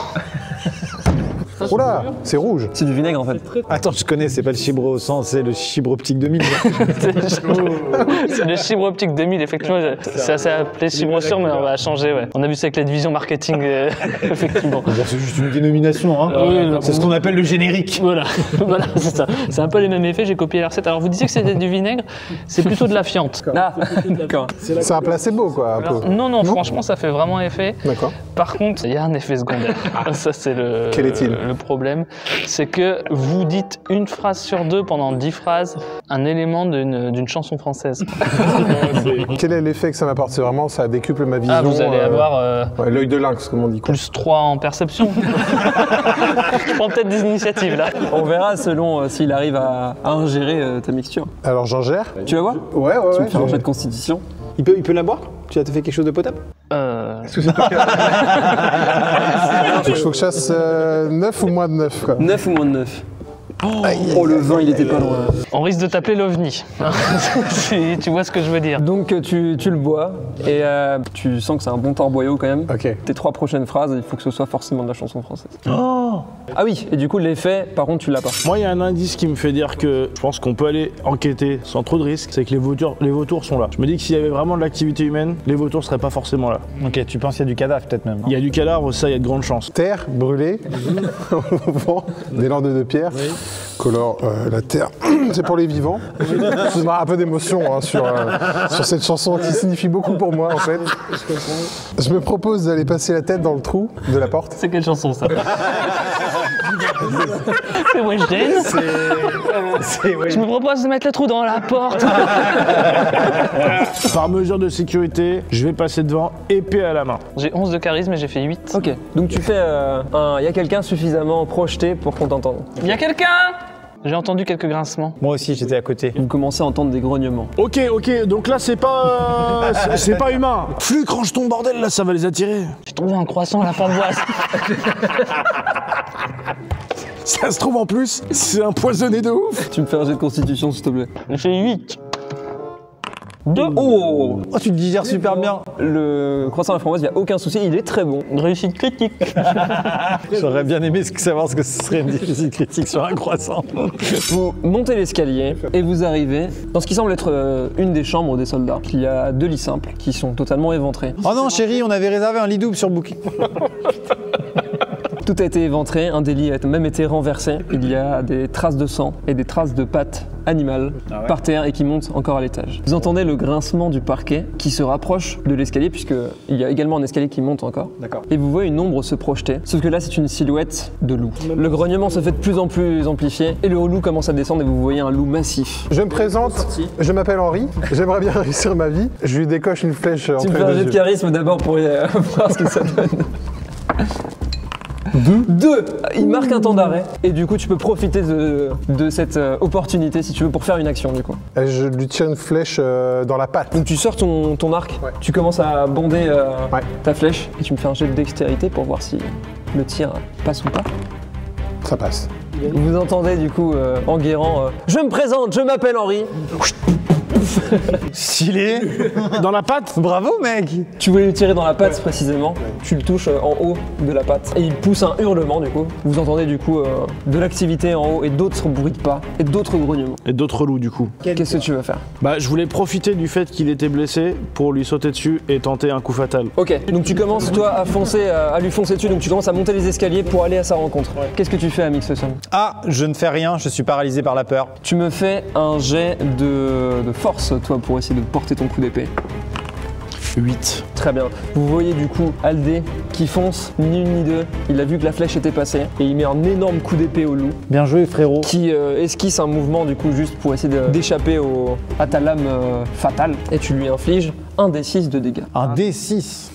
Speaker 5: ça. Oula, c'est rouge.
Speaker 4: C'est du vinaigre en fait.
Speaker 1: Attends, je connais, c'est pas le chibre au sang, c'est le chibre optique deux mille.
Speaker 6: C'est le Chibre Optique deux mille, effectivement. Ça s'est appelé Chibre sur, mais on va changer. Ouais. On a vu ça avec la division marketing, euh, effectivement.
Speaker 1: C'est juste une dénomination, hein.
Speaker 6: Oui, non.
Speaker 1: C'est ce qu'on appelle le générique.
Speaker 6: Voilà, voilà c'est ça. C'est un peu les mêmes effets, j'ai copié la recette. Alors vous disiez que c'était du vinaigre, c'est plutôt de la fiente.
Speaker 4: Ah, d'accord.
Speaker 5: C'est un placebo, quoi, un
Speaker 6: Alors,
Speaker 5: peu.
Speaker 6: non, non, franchement, ça fait vraiment effet.
Speaker 5: D'accord.
Speaker 6: Par contre, il y a un effet secondaire. Ça, c'est le,
Speaker 5: Quel est-il
Speaker 6: le problème, c'est que vous dites une phrase sur deux pendant dix phrases, un élément d'une d'une chanson française.
Speaker 5: Quel est l'effet que ça m'apporte? C'est vraiment, ça décuple ma vision.
Speaker 6: Ah, vous allez
Speaker 5: euh,
Speaker 6: avoir euh,
Speaker 5: ouais, l'œil de lynx, comme on dit. Quoi.
Speaker 6: plus trois en perception. Je prends peut-être des initiatives là.
Speaker 4: On verra selon euh, s'il arrive à, à ingérer euh, ta mixture.
Speaker 5: Alors j'en gère?
Speaker 4: Tu vas voir?
Speaker 5: Ouais, ouais,
Speaker 4: Tu
Speaker 5: ouais.
Speaker 4: me fais un
Speaker 5: j'ai-
Speaker 4: jet de constitution.
Speaker 2: Il peut, il peut la boire? Tu as fait quelque chose de potable?
Speaker 6: Euh,
Speaker 5: Il faut que je fasse euh, neuf ou moins de neuf, quoi.
Speaker 4: neuf ou moins de neuf. Oh, le vin, il était pas loin.
Speaker 6: on risque de t'appeler l'OVNI. Si tu vois ce que je veux dire.
Speaker 4: Donc euh, tu, tu le bois et euh, tu sens que c'est un bon torboyau quand même.
Speaker 5: Ok.
Speaker 4: Tes trois prochaines phrases, il faut que ce soit forcément de la chanson française. Ah oui, et du coup l'effet, par contre tu l'as pas.
Speaker 3: Moi, il y a un indice qui me fait dire que je pense qu'on peut aller enquêter sans trop de risques, c'est que les vautours, les vautours sont là. Je me dis que s'il y avait vraiment de l'activité humaine, les vautours seraient pas forcément là.
Speaker 1: Ok, tu penses qu'il y a du cadavre peut-être même.
Speaker 3: Il y a du cadavre, ça, il y a de grandes chances.
Speaker 5: Terre brûlée, au vent, des landes de pierre. Colore euh, la terre, c'est pour les vivants. Ça m'a un peu d'émotion hein, sur, euh, sur cette chanson qui signifie beaucoup pour moi en fait. Je me propose d'aller passer la tête dans le trou de la porte.
Speaker 6: C'est quelle chanson ça? C'est Weshden. Je me propose de mettre le trou dans la porte.
Speaker 3: Par mesure de sécurité, je vais passer devant, épée à la main.
Speaker 6: J'ai onze de charisme et j'ai fait huit.
Speaker 4: Ok, donc tu fais euh, un... Il y a quelqu'un suffisamment projeté pour qu'on t'entende.
Speaker 6: Il y a quelqu'un? J'ai entendu quelques grincements.
Speaker 1: Moi aussi, j'étais à côté.
Speaker 4: Vous commencez à entendre des grognements.
Speaker 3: Ok, ok, donc là, c'est pas. euh, c'est- c'est pas humain. Fluc, range ton bordel, là, ça va les attirer.
Speaker 6: J'ai trouvé un croissant à la framboise.
Speaker 3: Ça se trouve en plus, c'est empoisonné de ouf.
Speaker 4: Tu me fais un jet de constitution s'il te plaît.
Speaker 6: J'ai fait huit.
Speaker 4: Deux. Oh,
Speaker 1: Oh, tu te digères super bien.
Speaker 4: le croissant à la framboise, il n'y a aucun souci, il est très bon.
Speaker 6: Réussite critique.
Speaker 1: J'aurais bien aimé savoir ce que ce serait une difficile critique sur un croissant.
Speaker 4: Vous montez l'escalier et vous arrivez dans ce qui semble être euh, une des chambres des soldats. Il y a deux lits simples qui sont totalement éventrés.
Speaker 1: Oh non, chérie, on avait réservé un lit double sur Booking.
Speaker 4: Tout a été éventré, un des lits a même été renversé. Il y a des traces de sang et des traces de pattes animales par terre et qui montent encore à l'étage. Vous entendez le grincement du parquet qui se rapproche de l'escalier puisqu'il y a également un escalier qui monte encore.
Speaker 1: D'accord.
Speaker 4: Et vous voyez une ombre se projeter, sauf que là c'est une silhouette de loup. Le grognement se fait de plus en plus amplifié et le loup commence à descendre et vous voyez un loup massif.
Speaker 5: Je me présente, je m'appelle Henri, j'aimerais bien réussir ma vie. Je lui décoche une flèche
Speaker 4: Tu
Speaker 5: entre
Speaker 4: me
Speaker 5: les
Speaker 4: fais un
Speaker 5: deux
Speaker 4: jet de
Speaker 5: yeux.
Speaker 4: charisme d'abord pour euh, voir ce que ça donne. Deux. Deux. Il marque un temps d'arrêt et du coup tu peux profiter de, de cette euh, opportunité si tu veux pour faire une action du coup.
Speaker 5: Et je lui tire une flèche euh, dans la patte.
Speaker 4: Donc tu sors ton, ton arc, tu commences à bonder euh,
Speaker 5: Ouais.
Speaker 4: ta flèche et tu me fais un jet de dextérité pour voir si le tir passe ou pas.
Speaker 5: Ça passe.
Speaker 4: Vous entendez du coup euh, Enguerrand euh, je me présente, je m'appelle Henri.
Speaker 1: Stylé.
Speaker 3: Dans la patte.
Speaker 1: Bravo, mec.
Speaker 4: Tu voulais lui tirer dans la patte précisément, tu le touches euh, en haut de la patte et il pousse un hurlement du coup. Vous entendez du coup euh, de l'activité en haut et d'autres bruits de pas et d'autres grognements.
Speaker 3: Et d'autres loups, du coup.
Speaker 4: Qu'est-ce que tu vas faire?
Speaker 3: Bah, je voulais profiter du fait qu'il était blessé pour lui sauter dessus et tenter un coup fatal.
Speaker 4: Ok, donc tu commences toi à foncer, euh, à lui foncer dessus, donc tu commences à monter les escaliers pour aller à sa rencontre. Qu'est-ce que tu fais, Amix Sun?
Speaker 1: Ah, je ne fais rien, je suis paralysé par la peur.
Speaker 4: Tu me fais un jet de, de force, toi, pour essayer de porter ton coup d'épée.
Speaker 3: huit.
Speaker 4: Très bien. Vous voyez du coup Aldé qui fonce, ni une ni deux. Il a vu que la flèche était passée et il met un énorme coup d'épée au loup
Speaker 1: Bien joué, frérot.
Speaker 4: qui euh, esquisse un mouvement du coup juste pour essayer de- d'échapper au- à ta lame euh, fatale et tu lui infliges un d six de dégâts.
Speaker 1: Un D six.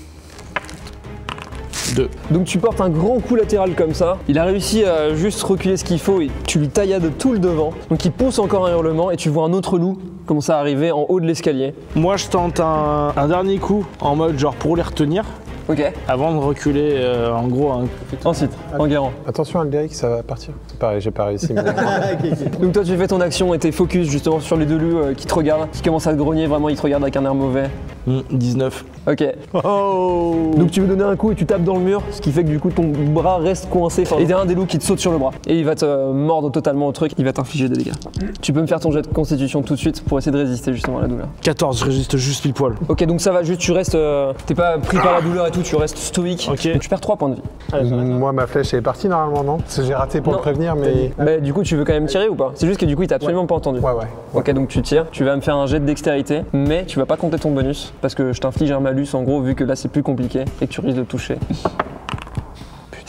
Speaker 3: deux.
Speaker 4: Donc tu portes un grand coup latéral comme ça. Il a réussi à juste reculer ce qu'il faut et tu lui taillades tout le devant. Donc il pousse encore un hurlement et tu vois un autre loup commencer à arriver en haut de l'escalier.
Speaker 3: Moi, je tente un, un dernier coup en mode genre pour les retenir
Speaker 4: Ok.
Speaker 3: avant de reculer. euh, en gros, un-
Speaker 4: Ensuite, Enguerrand.
Speaker 5: Attention Aldéric, ça va partir. C'est pareil, j'ai pas réussi. mais-
Speaker 4: Donc toi tu fais ton action et t'es focus justement sur les deux loups euh, qui te regardent, qui commencent à te grogner, vraiment ils te regardent avec un air mauvais.
Speaker 3: Hmm, dix-neuf.
Speaker 4: Ok.
Speaker 1: Oh.
Speaker 4: Donc tu veux donner un coup et tu tapes dans le mur, ce qui fait que du coup ton bras reste coincé. Et t'as un des loups qui te saute sur le bras. Et il va te euh, mordre totalement au truc, il va t'infliger des dégâts. Tu peux me faire ton jet de constitution tout de suite pour essayer de résister justement à la douleur.
Speaker 3: quatorze, je résiste juste pile poil.
Speaker 4: Ok, donc ça va juste, tu restes. euh, T'es pas pris par la douleur et tout, tu restes stoïque.
Speaker 3: Ok.
Speaker 4: Donc tu perds trois points de vie.
Speaker 5: Moi, ma flèche elle est partie normalement, non? Parce que j'ai raté pour
Speaker 4: Non.
Speaker 5: le prévenir, mais.
Speaker 4: Bah, du coup, tu veux quand même tirer ou pas? C'est juste que du coup, il t'a absolument pas entendu.
Speaker 5: Ouais, ouais.
Speaker 4: Ok, donc tu tires, tu vas me faire un jet de dextérité, mais tu vas pas compter ton bonus parce que je t'inflige un malus en gros, vu que là c'est plus compliqué et que tu risques de toucher.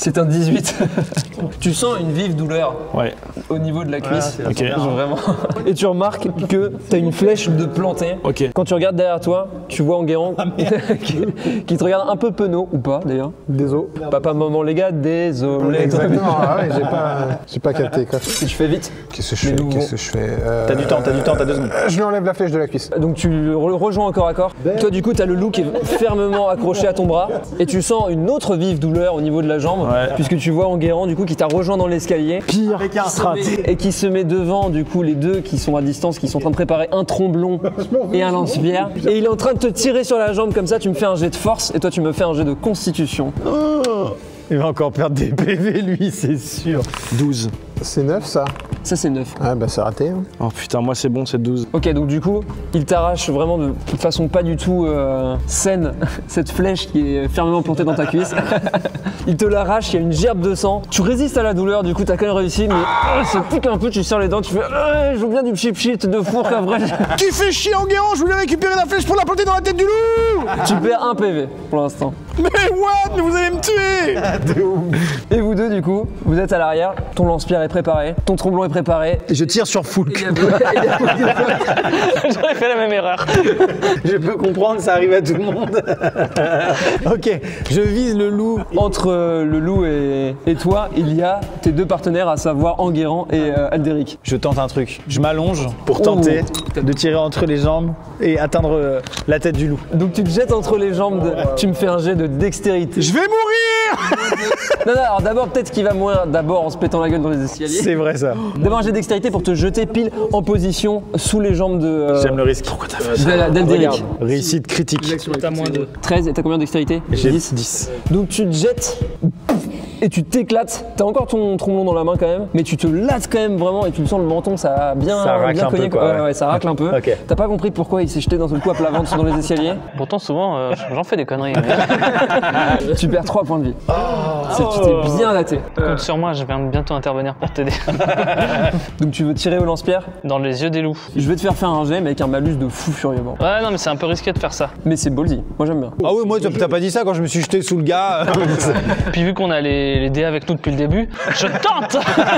Speaker 4: C'est un dix-huit. Tu sens une vive douleur
Speaker 3: Ouais.
Speaker 4: au niveau de la cuisse.
Speaker 3: Ok.
Speaker 4: Vraiment. Et tu remarques que tu as une flèche de plantée.
Speaker 3: Ok.
Speaker 4: Quand tu regardes derrière toi, tu vois Enguerrand qui, qui te regarde un peu penaud, ou pas d'ailleurs.
Speaker 5: Désolé.
Speaker 4: Papa, maman, les gars, désolé.
Speaker 5: Exactement, ah ouais, j'ai pas, j'ai pas capté quoi.
Speaker 4: Et tu fais vite.
Speaker 5: Qu'est-ce que je
Speaker 4: Les
Speaker 5: fais
Speaker 4: nouveaux.
Speaker 5: Qu'est-ce que je fais euh,
Speaker 1: T'as du temps, t'as du temps, t'as deux secondes.
Speaker 5: euh, Je lui enlève la flèche de la cuisse.
Speaker 4: Donc tu le re- rejoins encore à corps. Toi du coup tu as le loup qui est fermement accroché à ton bras et tu sens une autre vive douleur au niveau de la jambe
Speaker 3: Ouais.
Speaker 4: puisque tu vois Enguerrand du coup qui t'a rejoint dans l'escalier
Speaker 3: Pire.
Speaker 1: Avec un
Speaker 4: qui se
Speaker 1: strat.
Speaker 4: met- et qui se met devant du coup les deux qui sont à distance, qui sont en train de préparer un tromblon et un lance-pierre et il est en train de te tirer sur la jambe comme ça. Tu me fais un jet de force et toi tu me fais un jet de constitution.
Speaker 1: Il va encore perdre des P V, lui, c'est sûr.
Speaker 3: douze.
Speaker 5: C'est neuf ça.
Speaker 4: Ça c'est neuf.
Speaker 5: Ah bah c'est raté. hein.
Speaker 3: Oh putain, moi c'est bon, c'est douze.
Speaker 4: Ok, donc du coup, il t'arrache vraiment de façon pas du tout euh, saine cette flèche qui est fermement plantée dans ta cuisse. Il te l'arrache, il y a une gerbe de sang. Tu résistes à la douleur, du coup t'as quand même réussi, mais euh, ça pique un peu, tu serres les dents, tu fais euh, je veux bien du chip shit de four qu'un vrai.
Speaker 3: Tu fais chier Enguerrand, je voulais récupérer la flèche pour la planter dans la tête du loup.
Speaker 4: Tu perds un P V pour l'instant.
Speaker 3: Mais what? Mais vous allez me tuer.
Speaker 4: Et vous deux, du coup, vous êtes à l'arrière, ton lance-pierre est préparé, ton tromblon est préparé.
Speaker 1: Et je tire sur Foulk.
Speaker 6: J'aurais fait la même erreur.
Speaker 1: Je peux comprendre, ça arrive à tout le monde. Ok, je vise le loup.
Speaker 4: Entre euh, le loup et, et toi, il y a tes deux partenaires, à savoir Enguerrand et euh, Aldéric.
Speaker 1: Je tente un truc. Je m'allonge pour tenter de tirer entre les jambes et atteindre euh, la tête du loup.
Speaker 4: Donc tu te jettes entre les jambes, de- tu me fais un jet de dextérité.
Speaker 3: Je vais mourir.
Speaker 4: Non, non, alors d'abord, peut-être qu'il va mourir d'abord en se pétant la gueule dans les escaliers.
Speaker 1: C'est vrai ça.
Speaker 4: D'abord un jet de dextérité pour te jeter pile en position sous les jambes de euh,
Speaker 1: J'aime le risque.
Speaker 4: d'Al- d'Aldéric.
Speaker 1: Regarde, réussite critique.
Speaker 6: T'as moins deux.
Speaker 4: treize, et t'as combien de dextérité?
Speaker 1: J'ai
Speaker 4: dix.
Speaker 1: dix.
Speaker 4: Donc tu te jettes et tu t'éclates. T'as encore ton tromblon dans la main quand même, mais tu te lattes quand même vraiment et tu le sens le menton, ça a bien,
Speaker 1: Ça racle
Speaker 4: bien
Speaker 1: un peu,
Speaker 4: cogné.
Speaker 1: quoi,
Speaker 4: Ouais,
Speaker 1: ouais.
Speaker 4: ouais, ça racle un peu.
Speaker 1: Ok.
Speaker 4: T'as pas compris pourquoi il s'est jeté d'un seul coup à plat ventre dans les escaliers.
Speaker 6: Pourtant, souvent, euh, j'en fais des conneries. mais
Speaker 4: Tu perds trois points de vie.
Speaker 1: Oh.
Speaker 4: C'est- Tu t'es bien laté.
Speaker 6: Compte sur moi, je viens bientôt intervenir pour t'aider.
Speaker 4: Donc tu veux tirer au lance-pierre?
Speaker 6: Dans les yeux des loups.
Speaker 4: Je vais te faire faire un jet mais avec un malus de fou furieusement.
Speaker 6: Ouais, non, mais c'est un peu risqué de faire ça.
Speaker 4: Mais c'est ballsy, moi j'aime bien.
Speaker 1: Ah oui, moi t'as pas dit ça quand je me suis jeté sous le gars.
Speaker 6: Puis vu qu'on a les, les dés avec nous depuis le début, je tente.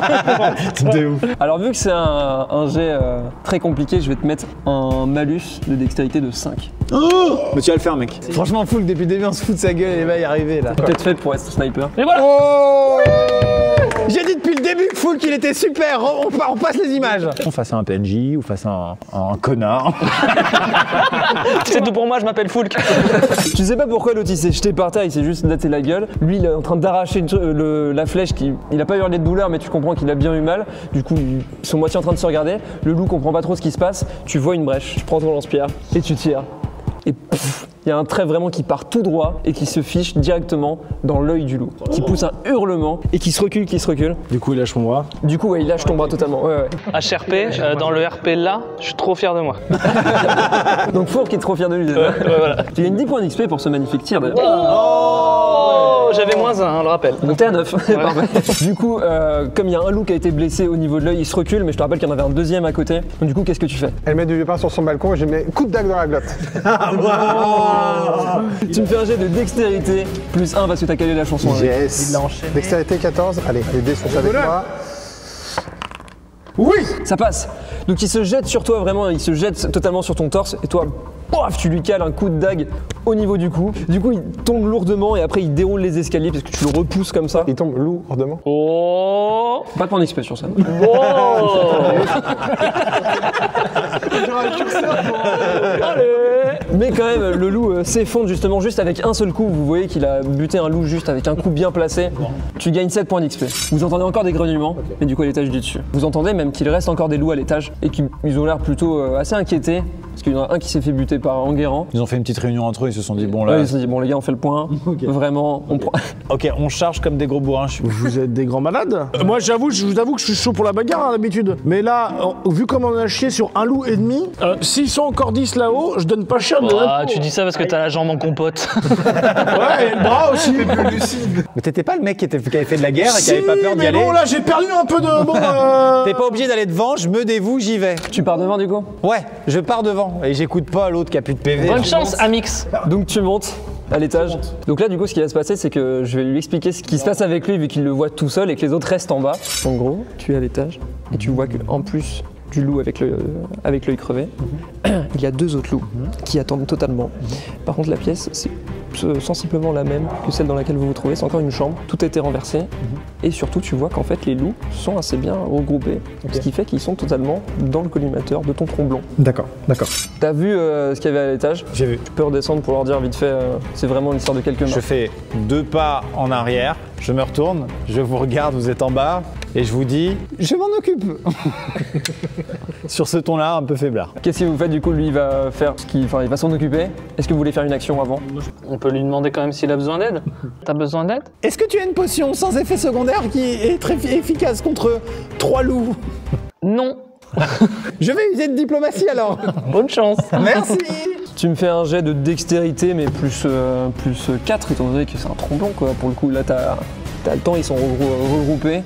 Speaker 1: De ouf.
Speaker 4: Alors vu que c'est un, un jet euh, très compliqué, je vais te mettre un malus de dextérité de cinq.
Speaker 1: Mais tu vas le faire, mec. Franchement, Foulk, depuis le début, on se fout de sa gueule et il va y arriver là.
Speaker 4: Peut-être fait pour être sniper.
Speaker 6: Et voilà.
Speaker 1: J'ai dit depuis le début que Foulk il était super. On, on, on passe les images. On fasse un P N J ou face un, un connard.
Speaker 6: C'est tout pour moi, je m'appelle Foulk.
Speaker 4: Tu sais pas pourquoi l'autre il s'est jeté par terre, il s'est juste laté la gueule. Lui il est en train d'arracher une tru- euh, le- la flèche, qui, il a pas hurlé de douleur mais tu comprends qu'il a bien eu mal. Du coup ils sont moitié en train de se regarder. Le loup comprend pas trop ce qui se passe. Tu vois une brèche, tu prends ton lance-pierre et tu tires. Et pouf, il y a un trait vraiment qui part tout droit et qui se fiche directement dans l'œil du loup, qui pousse un hurlement et qui se recule, qui se recule.
Speaker 3: Du coup, il lâche mon bras.
Speaker 4: Du coup ouais, il lâche ton bras totalement. Ouais, ouais.
Speaker 6: H R P, euh, dans le R P là, je suis trop fier de moi.
Speaker 4: Donc Four qui est trop fier de lui déjà.
Speaker 6: Ouais, voilà.
Speaker 4: Tu gagnes dix points d'X P pour ce magnifique tir d'ailleurs.
Speaker 6: Oh, j'avais moins un, on le rappelle.
Speaker 4: Donc t'es à neuf, parfait. Du coup, euh, comme il y a un loup qui a été blessé au niveau de l'œil, il se recule, mais je te rappelle qu'il y en avait un deuxième à côté. Donc du coup, qu'est-ce que tu fais?
Speaker 5: Elle met du pain sur son balcon et je mets coup de dague dans la glotte.
Speaker 4: Tu me fais un jet de dextérité, plus un parce que t'as calé la chanson. avec.
Speaker 5: Yes. Dextérité quatorze. Allez, les dés sont avec moi.
Speaker 4: Oui, ça passe. Donc il se jette sur toi vraiment, il se jette totalement sur ton torse et toi, paf, tu lui cales un coup de dague au niveau du cou. Du coup, il tombe lourdement et après il déroule les escaliers parce que tu le repousses comme ça.
Speaker 5: Il tombe lourdement.
Speaker 6: Oh,
Speaker 4: Pas de point d'X P sur ça.
Speaker 6: oh.
Speaker 4: Mais quand même, le loup euh, s'effondre justement juste avec un seul coup. Vous voyez qu'il a buté un loup juste avec un coup bien placé. Tu gagnes sept points d'X P. Vous entendez encore des grognements, mais du coup à l'étage du dessus. Vous entendez même qu'il reste encore des loups à l'étage et qu'ils ils ont l'air plutôt euh, assez inquiétés. Parce qu'il y en a un qui s'est fait buter par Enguerrand.
Speaker 1: Ils ont fait une petite réunion entre eux, ils se sont dit bon là.
Speaker 4: Ouais, ils se sont dit, bon les gars, on fait le point. Vraiment, on prend.
Speaker 1: Ok, on charge comme des gros bourrins. Je suis-
Speaker 3: Vous êtes des grands malades. Euh, moi, j'avoue, je vous avoue que je suis chaud pour la bagarre hein, d'habitude. Mais là, euh, vu comment on a chié sur un loup ennemi, euh, s'ils sont encore dix là-haut, je donne pas cher de
Speaker 6: Ah, tu dis ça parce que t'as la jambe en compote.
Speaker 3: Ouais, et le bras aussi.
Speaker 1: Mais t'étais pas le mec qui, était, qui avait fait de la guerre et qui
Speaker 3: Si,
Speaker 1: avait pas peur d'y
Speaker 3: mais
Speaker 1: aller.
Speaker 3: bon, là, j'ai perdu un peu de. Bon, euh...
Speaker 1: T'es pas obligé d'aller devant, je me dévoue, j'y vais.
Speaker 4: Tu pars devant du coup?
Speaker 1: Ouais, je pars devant et j'écoute pas l'autre qui a plus de P V.
Speaker 6: Bonne chance, Amix.
Speaker 4: Donc tu montes à l'étage. Donc là, du coup, ce qui va se passer, c'est que je vais lui expliquer ce qui se passe avec lui, vu qu'il le voit tout seul et que les autres restent en bas. En gros, tu es à l'étage et tu vois qu'en plus du loup avec l'œil avec l'œil crevé, il y a deux autres loups qui attendent totalement. Par contre, la pièce, c'est sensiblement la même que celle dans laquelle vous vous trouvez. C'est encore une chambre, tout a été renversé. Et surtout, tu vois qu'en fait, les loups sont assez bien regroupés, okay. Ce qui fait qu'ils sont totalement dans le collimateur de ton tromblon.
Speaker 1: D'accord, d'accord.
Speaker 4: T'as vu euh, ce qu'il y avait à l'étage?
Speaker 1: J'ai vu.
Speaker 4: Tu peux redescendre pour leur dire vite fait, euh, c'est vraiment l'histoire de quelques mains.
Speaker 1: Je fais deux pas en arrière, je me retourne, je vous regarde, vous êtes en bas, et je vous dis, je m'en occupe. Sur ce ton-là, un peu faiblard.
Speaker 4: Qu'est-ce que vous faites du coup? Lui, il va faire ce qu'il, enfin, il va s'en occuper. Est-ce que vous voulez faire une action avant?
Speaker 6: On peut lui demander quand même s'il a besoin d'aide. T'as besoin d'aide?
Speaker 1: Est-ce que tu as une potion sans effet secondaire qui est très efficace contre trois loups?
Speaker 6: Non.
Speaker 1: Je vais user de diplomatie alors.
Speaker 6: Bonne chance.
Speaker 1: Merci.
Speaker 4: Tu me fais un jet de dextérité, mais plus, euh, plus quatre, étant donné que c'est un tromblon, quoi. Pour le coup, là, t'as, t'as le temps, ils sont regroupés.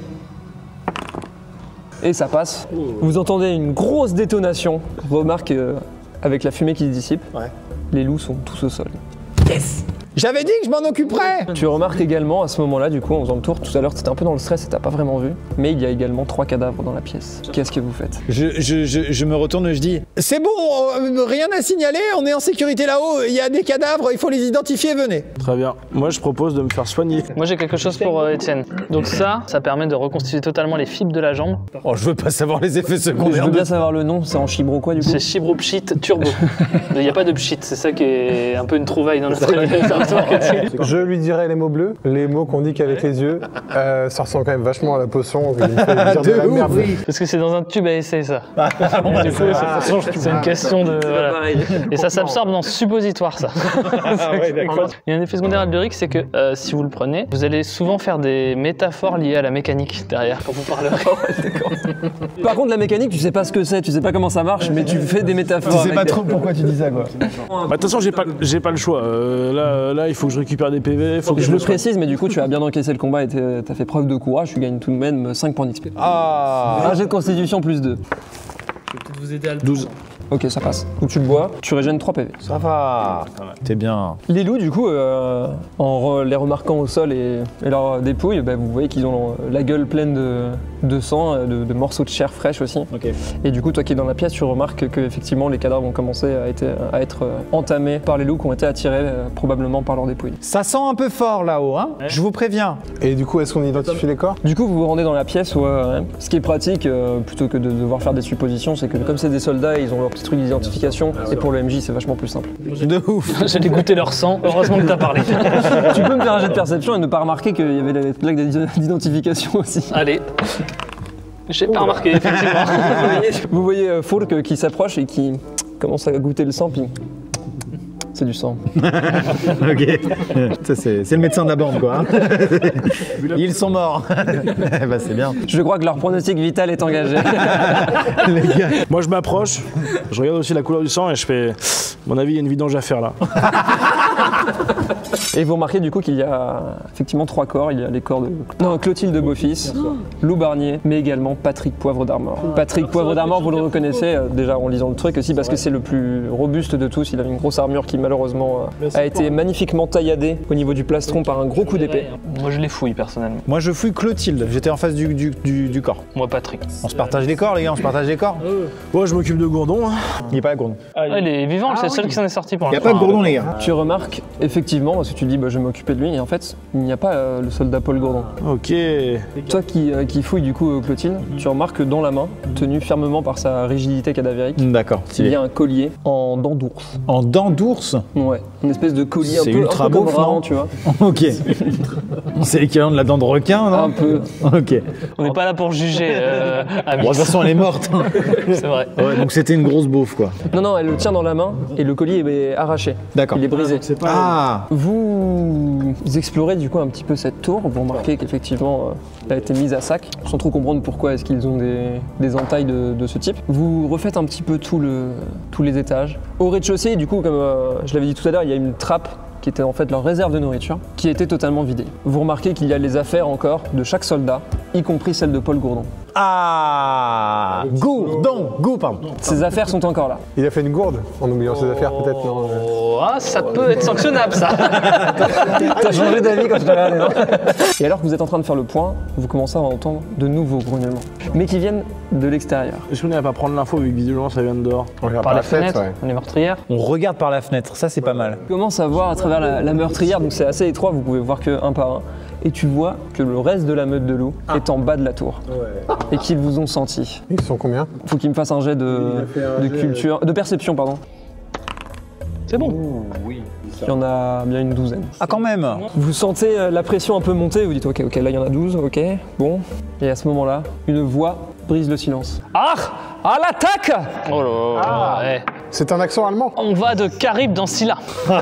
Speaker 4: Et ça passe. Vous entendez une grosse détonation. Remarque euh, avec la fumée qui se dissipe, ouais. Les loups sont tous au sol.
Speaker 1: Yes! J'avais dit que je m'en occuperais!
Speaker 4: Tu remarques également à ce moment-là, du coup, en faisant le tour, tout à l'heure, tu étais un peu dans le stress et t'as pas vraiment vu, mais il y a également trois cadavres dans la pièce. Qu'est-ce que vous faites?
Speaker 1: Je, je, je, je me retourne et je dis, c'est bon, euh, rien à signaler, on est en sécurité là-haut, il y a des cadavres, il faut les identifier, venez.
Speaker 3: Très bien. Moi, je propose de me faire soigner.
Speaker 6: Moi, j'ai quelque chose pour euh, Étienne. Donc ça, ça permet de reconstituer totalement les fibres de la jambe.
Speaker 1: Oh, je veux pas savoir les effets secondaires.
Speaker 4: Je veux bien savoir le nom, c'est en chibro quoi, du coup?
Speaker 6: C'est chibro pchit turbo. Il n'y a pas de pchit, c'est ça qui est un peu une trouvaille dans notre marketing.
Speaker 5: Je lui dirai les mots bleus, les mots qu'on dit qu'avec les yeux. Euh, ça ressemble quand même vachement à la potion. Il me fait dire de la merde.
Speaker 6: Oui. Parce que c'est dans un tube à essai, ça. Ah, du coup, ah, c'est une question de. Voilà. Et ça s'absorbe dans ce suppositoire, ça. Ah, ouais, d'accord. Il y a un effet secondaire aldurique, c'est que euh, si vous le prenez, vous allez souvent faire des métaphores liées à la mécanique derrière quand vous parlerez.
Speaker 4: Par contre, la mécanique, tu sais pas ce que c'est, tu sais pas comment ça marche, mais tu fais des métaphores.
Speaker 1: Tu sais pas trop pourquoi tu dis ça, quoi.
Speaker 3: Bah, de toute façon, j'ai pas, j'ai pas le choix. Euh, là, là, il faut que je récupère des P V. Faut que
Speaker 4: je,
Speaker 3: je
Speaker 4: le précise, mais du coup, tu as bien encaissé le combat et t'as fait preuve de courage. Tu gagnes tout de même cinq points d'X P.
Speaker 1: Ah.
Speaker 4: Un jet de constitution plus deux.
Speaker 6: Je vais peut-être vous aider à le
Speaker 3: douze.
Speaker 4: Ok, ça passe. Donc tu le bois, tu régènes trois P V.
Speaker 1: Ça va. T'es bien.
Speaker 4: Les loups, du coup, euh, en re les remarquant au sol et, et leurs dépouilles, bah, vous voyez qu'ils ont la gueule pleine de, de sang, de, de morceaux de chair fraîche aussi.
Speaker 1: Okay.
Speaker 4: Et du coup, toi qui es dans la pièce, tu remarques que effectivement les cadavres ont commencé à, été, à être entamés par les loups qui ont été attirés euh, probablement par leurs dépouilles.
Speaker 1: Ça sent un peu fort là-haut, hein, ouais. Je vous préviens.
Speaker 5: Et du coup, est-ce qu'on identifie les corps?
Speaker 4: Du coup, vous vous rendez dans la pièce où, euh, ce qui est pratique, euh, plutôt que de devoir faire des suppositions, c'est que comme c'est des soldats, ils ont leur petit truc d'identification. Et pour le M J, c'est vachement plus simple.
Speaker 1: De ouf.
Speaker 6: J'allais goûter leur sang, heureusement que t'as parlé.
Speaker 4: Tu peux me faire un jet de perception et ne pas remarquer qu'il y avait la blague d'identification aussi.
Speaker 6: Allez. J'ai pas remarqué, effectivement.
Speaker 4: Vous voyez euh, Fourque qui s'approche et qui commence à goûter le sang, puis c'est du sang.
Speaker 1: Ok. Ça, c'est le médecin de la bande, quoi. Ils sont morts. Bah, c'est bien.
Speaker 4: Je crois que leur pronostic vital est engagé.
Speaker 1: Les gars.
Speaker 3: Moi, je m'approche, je regarde aussi la couleur du sang et je fais, à mon avis, il y a une vidange à faire là.
Speaker 4: Et vous remarquez du coup qu'il y a effectivement trois corps. Il y a les corps de non, Clotilde Beaufils, Lou Barnier, mais également Patrick Poivre d'Armor. Patrick Poivre d'Armor, vous le reconnaissez euh, déjà en lisant le truc aussi parce que c'est le plus robuste de tous. Il avait une grosse armure qui malheureusement euh, a été magnifiquement tailladée au niveau du plastron par un gros coup d'épée.
Speaker 6: Moi je les fouille personnellement.
Speaker 1: Moi je fouille Clotilde, j'étais en face du, du, du, du corps.
Speaker 6: Moi Patrick.
Speaker 1: On se partage les corps les gars, on se partage les corps.
Speaker 3: Moi je m'occupe de Gourdon. Hein.
Speaker 1: Il n'est pas à Gourdon.
Speaker 6: Ah, il est vivant, c'est le seul qui s'en est sorti pour l'instant.
Speaker 1: Il n'y a pas de Gourdon les gars.
Speaker 4: Tu remarques effectivement, parce que tu dis bah, je vais m'occuper de lui, et en fait il n'y a pas euh, le soldat Paul Gourdon.
Speaker 3: Ok.
Speaker 4: Toi qui, euh, qui fouille du coup euh, Clotilde, tu remarques que dans la main, tenu fermement par sa rigidité cadavérique,
Speaker 1: d'accord,
Speaker 4: il y a un collier en dents d'ours.
Speaker 1: En dents d'ours?
Speaker 4: Ouais, une espèce de collier un peu,
Speaker 1: ultra
Speaker 4: un peu
Speaker 1: beau,
Speaker 4: comme Rahan, tu vois.
Speaker 1: Ok. C'est l'équivalent de la dent de requin, non?
Speaker 4: Un peu.
Speaker 1: Ok.
Speaker 6: On n'est pas là pour juger. Euh,
Speaker 1: bon, de toute façon, elle est morte.
Speaker 6: C'est vrai.
Speaker 1: Ouais, donc c'était une grosse beauf, quoi.
Speaker 4: Non, non, elle le tient dans la main et le collier est arraché.
Speaker 1: D'accord.
Speaker 4: Il est brisé.
Speaker 3: C'est pas...
Speaker 1: Ah.
Speaker 4: Vous explorez du coup un petit peu cette tour. Vous remarquez qu'effectivement, euh, elle a été mise à sac, sans trop comprendre pourquoi est-ce qu'ils ont des, des entailles de, de ce type. Vous refaites un petit peu tout le, tous les étages. Au rez-de-chaussée, du coup, comme euh, je l'avais dit tout à l'heure, il y a une trappe qui était en fait leur réserve de nourriture, qui était totalement vidée. Vous remarquez qu'il y a les affaires encore de chaque soldat, y compris celle de Paul Gourdon.
Speaker 1: Ah Gourdon, goût, pardon.
Speaker 4: Ses affaires sont encore là.
Speaker 5: Il a fait une gourde en oubliant ses affaires, peut-être, non euh.
Speaker 6: Oh, ah, ça peut être sanctionnable, ça.
Speaker 4: T'as changé d'avis quand tu t'as regardé, non? Et alors que vous êtes en train de faire le point, vous commencez à entendre de nouveaux grognements, mais qui viennent de l'extérieur.
Speaker 3: Est-ce qu'on n'allait pas prendre l'info vu que visiblement ça vient de dehors?
Speaker 5: On regarde
Speaker 6: Par
Speaker 5: par
Speaker 6: la
Speaker 5: la fenêtre,
Speaker 6: fenêtre,
Speaker 5: ouais.
Speaker 6: on est meurtrière.
Speaker 1: On regarde par la fenêtre, ça c'est pas mal.
Speaker 4: Tu commences à voir à travers la, la meurtrière, donc c'est assez étroit, vous pouvez voir que un par un. Et tu vois que le reste de la meute de loups est en bas de la tour. Et qu'ils vous ont senti.
Speaker 5: Ils sont combien?
Speaker 4: Faut qu'il me fasse un jet de, de culture, de perception, pardon.
Speaker 6: C'est bon.
Speaker 4: Il y en a bien une douzaine.
Speaker 1: Ah quand même.
Speaker 4: Vous sentez euh, la pression un peu monter, vous dites ok, ok, là il y en a douze, ok, bon. Et à ce moment-là, une voix brise le silence. Ah, à l'attaque!
Speaker 6: Oh là là, ouais.
Speaker 5: C'est un accent allemand?
Speaker 6: On va de Caribe dans Scylla.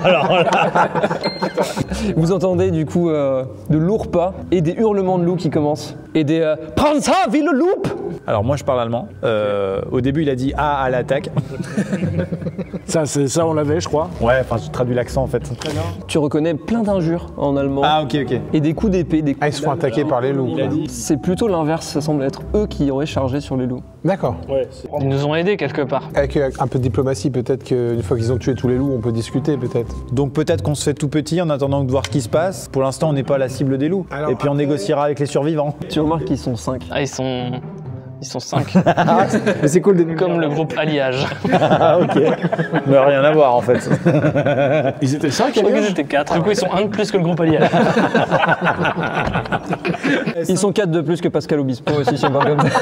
Speaker 4: Vous entendez du coup euh, de lourds pas et des hurlements de loups qui commencent. Et des euh, prends ça, ville loup!
Speaker 1: Alors moi je parle allemand. Euh, au début il a dit ah à l'attaque.
Speaker 3: Ça, c'est ça, on l'avait, je crois.
Speaker 1: Ouais, enfin je traduis l'accent en fait.
Speaker 4: Tu reconnais plein d'injures en allemand.
Speaker 1: Ah ok ok.
Speaker 4: Et des coups d'épée, des
Speaker 5: Ah, ils se font attaquer par les loups. quoi.
Speaker 4: C'est plutôt l'inverse, ça semble être eux qui auraient chargé sur les loups.
Speaker 5: D'accord.
Speaker 6: Ils nous ont aidés quelque part.
Speaker 5: Avec euh, un peu de diplomatie, peut-être qu'une fois qu'ils ont tué tous les loups, on peut discuter, peut-être.
Speaker 1: Donc peut-être qu'on se fait tout petit en attendant de voir ce qui se passe. Pour l'instant on n'est pas la cible des loups.
Speaker 5: Alors,
Speaker 1: Et puis on
Speaker 5: après-
Speaker 1: négociera avec les survivants.
Speaker 4: Tu remarques qu'ils sont cinq.
Speaker 6: Ah, ils sont. Ils sont cinq.
Speaker 1: Mais c'est cool de
Speaker 6: Comme le groupe Alliage.
Speaker 1: Ah ok. Mais rien à voir en fait.
Speaker 3: Ils étaient cinq,
Speaker 6: Je crois qu'ils étaient quatre. Du coup, ils sont un de plus que le groupe Alliage.
Speaker 4: Ils sont quatre de plus que Pascal Obispo aussi, si on parle comme ça.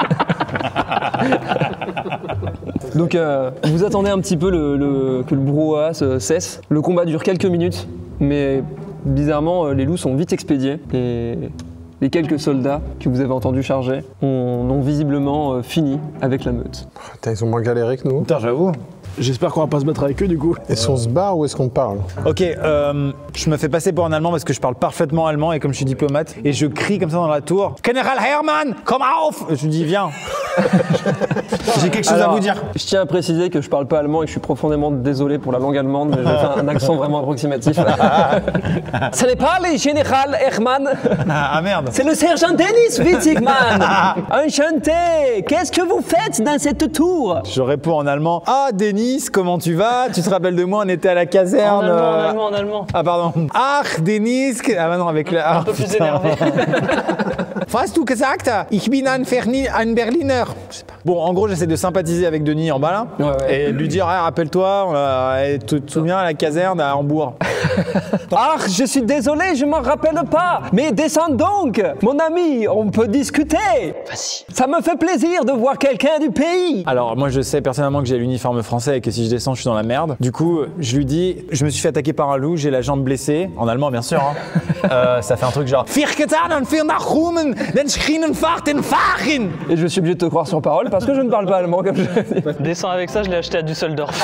Speaker 4: Donc euh, vous attendez un petit peu le, le- que le brouhaha se cesse. Le combat dure quelques minutes, mais bizarrement euh, les loups sont vite expédiés. Et les quelques soldats que vous avez entendus charger ont, ont visiblement euh, fini avec la meute.
Speaker 5: Putain, ils ont moins galéré que nous.
Speaker 1: Putain j'avoue.
Speaker 3: J'espère qu'on va pas se battre avec eux du coup.
Speaker 5: Est-ce qu'on se barre ou est-ce qu'on parle?
Speaker 1: Ok, euh, je me fais passer pour un allemand parce que je parle parfaitement allemand et comme je suis diplomate, et je crie comme ça dans la tour General Hermann, komm auf! Je lui dis viens. J'ai quelque chose
Speaker 4: Alors,
Speaker 1: à vous dire.
Speaker 4: Je tiens à préciser que je parle pas allemand et que je suis profondément désolé pour la langue allemande, mais je vais faire un accent vraiment approximatif. Ce n'est pas le général Hermann,
Speaker 1: Ah, ah, merde.
Speaker 4: c'est le sergent Dennis Witzigmann. Enchanté. Qu'est-ce que vous faites dans cette tour?
Speaker 1: Je réponds en allemand. Ah Denis, comment tu vas? Tu te rappelles de moi? On était à la
Speaker 6: En
Speaker 1: caserne.
Speaker 6: allemand, en
Speaker 1: euh,
Speaker 6: allemand, en allemand.
Speaker 1: Ah pardon. Ach Denis. Ah bah non avec le. Ah,
Speaker 6: Un peu plus
Speaker 1: putain.
Speaker 6: énervé.
Speaker 1: Was hast du gesagt? Ich bin ein, Ferni, ein Berliner. Je sais pas. Bon, en gros, j'essaie de sympathiser avec Denis en bas là.
Speaker 4: Ouais, ouais.
Speaker 1: Et de lui dire, ah, rappelle-toi, on a- eh, tu te souviens à la caserne à Hambourg?
Speaker 4: Ah, je suis désolé, je m'en rappelle pas. Mais descends donc, mon ami, on peut discuter.
Speaker 6: Vas-y.
Speaker 4: Ça me fait plaisir de voir quelqu'un du pays.
Speaker 1: Alors, moi, je sais personnellement que j'ai l'uniforme français et que si je descends, je suis dans la merde. Du coup, je lui dis, je me suis fait attaquer par un loup, j'ai la jambe blessée. En allemand, bien sûr. Hein. Euh, ça fait un truc genre. Vier getan, vier nach Rumen, den schrien fach den Fachen.
Speaker 4: Et je suis obligé de te croire sur parole parce que je ne parle pas allemand comme je dis.
Speaker 6: Descends avec ça, je l'ai acheté à Düsseldorf.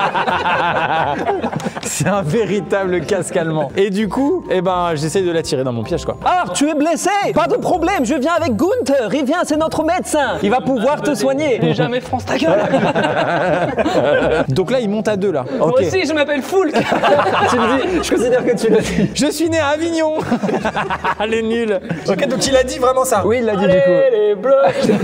Speaker 1: C'est un véritable casque allemand. Et du coup, eh ben, j'essaie de l'attirer dans mon piège, quoi.
Speaker 4: Ah, tu es blessé? Pas de problème, je viens avec Gunther. Il vient, c'est notre médecin. Il va pouvoir te soigner.
Speaker 6: Plus jamais France ta gueule.
Speaker 1: Donc là, il monte à deux, là.
Speaker 6: Moi
Speaker 1: Ok.
Speaker 6: aussi, je m'appelle Foulk.
Speaker 4: Tu le dis, je considère que tu l'as dit.
Speaker 1: Je suis né à Avignon. Elle est nulle. Ok, donc il a dit vraiment ça.
Speaker 4: Oui, il l'a dit du coup.
Speaker 6: Allez, les bleus.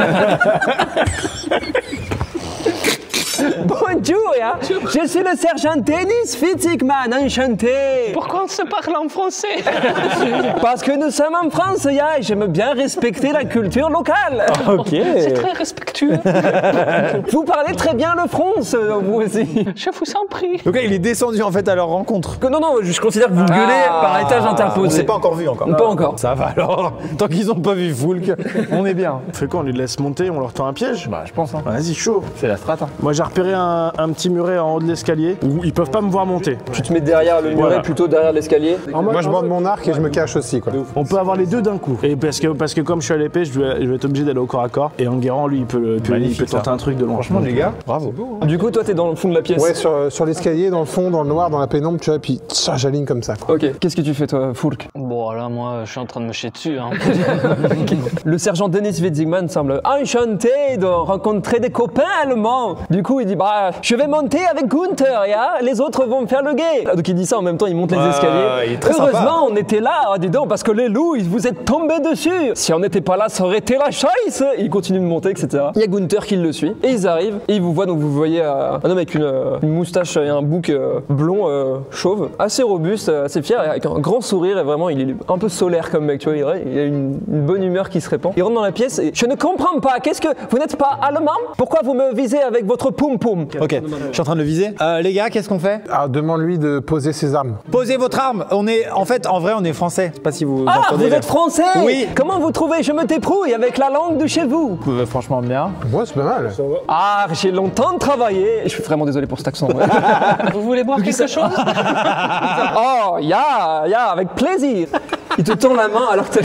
Speaker 4: Bonjour, hein. Je suis le sergent Dennis Witzigmann, enchanté.
Speaker 6: Pourquoi on se parle en français?
Speaker 4: Parce que nous sommes en France, ya, et j'aime bien respecter la culture locale.
Speaker 1: Ok.
Speaker 6: C'est très respectueux.
Speaker 4: Vous parlez très bien le France, euh, vous aussi.
Speaker 6: Je vous en prie.
Speaker 1: Donc là, il est descendu en fait à leur rencontre.
Speaker 4: Que- Non, non, je considère que vous gueulez par étage
Speaker 1: On
Speaker 4: interposé.
Speaker 1: s'est pas encore vu encore.
Speaker 4: Pas encore.
Speaker 1: Ça va alors. Tant qu'ils ont pas vu Foulk, on est bien.
Speaker 3: On fait quoi? On les laisse monter, on leur tend un piège?
Speaker 1: Bah, je pense. Hein.
Speaker 3: Vas-y, chaud.
Speaker 1: C'est la strat. Hein.
Speaker 3: Moi j'ai repéré un, un petit muret en haut de l'escalier où ils peuvent pas me voir monter.
Speaker 4: Tu te mets derrière le muret,
Speaker 3: Voilà.
Speaker 4: plutôt derrière l'escalier.
Speaker 5: Moi, je bande mon arc et je me cache aussi, quoi.
Speaker 3: On peut avoir les deux d'un coup. Et parce que, parce que comme je suis à l'épée, je vais, je vais être obligé d'aller au corps à corps. Et Enguerrand, lui, il peut, il peut, il
Speaker 1: Magnifique,
Speaker 3: peut tenter
Speaker 1: ça.
Speaker 3: un truc de loin.
Speaker 1: Franchement, les gars, bravo.
Speaker 4: Du coup, toi, t'es dans le fond de la pièce.
Speaker 5: Ouais, sur, sur l'escalier, dans le fond, dans le noir, dans la pénombre, tu vois, puis tcha, j'aligne comme ça, quoi.
Speaker 4: Ok, qu'est-ce que tu fais, toi, Foulk?
Speaker 6: Bon, Oh là, moi, je suis en train de me chier dessus. Hein.
Speaker 4: Le sergent Denis Witzigmann semble enchanté de rencontrer des copains allemands. Du coup, il dit bah, je vais monter avec Gunther, ya. Les autres vont me faire le guet. Donc il dit ça en même temps, il monte les
Speaker 1: Ouais,
Speaker 4: escaliers.
Speaker 1: il est très
Speaker 4: Heureusement,
Speaker 1: sympa.
Speaker 4: on était là, ah, dis donc, parce que les loups, ils vous êtes tombés dessus. Si on n'était pas là, ça aurait été la chaise. Il continue de monter, et cetera. Il y a Gunther qui le suit et ils arrivent et ils vous voient. Donc vous voyez euh, un homme avec une, euh, une moustache et un bouc euh, blond euh, chauve, assez robuste, euh, assez fier, avec un grand sourire et vraiment il est un peu solaire comme mec, tu vois, il a une, une bonne humeur qui se répand. Il rentre dans la pièce et je ne comprends pas, qu'est-ce que vous n'êtes pas allemand? Pourquoi vous me visez avec votre poum poum?
Speaker 2: Ok, je suis en train de le viser. Euh, les gars, qu'est-ce qu'on fait?
Speaker 5: Ah, demande-lui de poser ses armes.
Speaker 2: Posez votre arme. On est, en fait, en vrai, on est français. Je sais pas si vous
Speaker 4: Ah,
Speaker 2: entendez.
Speaker 4: vous
Speaker 2: là.
Speaker 4: êtes français?
Speaker 2: Oui.
Speaker 4: Comment vous trouvez je me débrouille avec la langue de chez vous?
Speaker 2: Euh, franchement bien.
Speaker 5: Ouais, c'est pas mal.
Speaker 4: Ah, j'ai longtemps travaillé. Je suis vraiment désolé pour cet accent. Ouais.
Speaker 6: Vous voulez boire quelque chose?
Speaker 4: Oh, ya, ya, avec plaisir. Il te tend la main alors que t'es...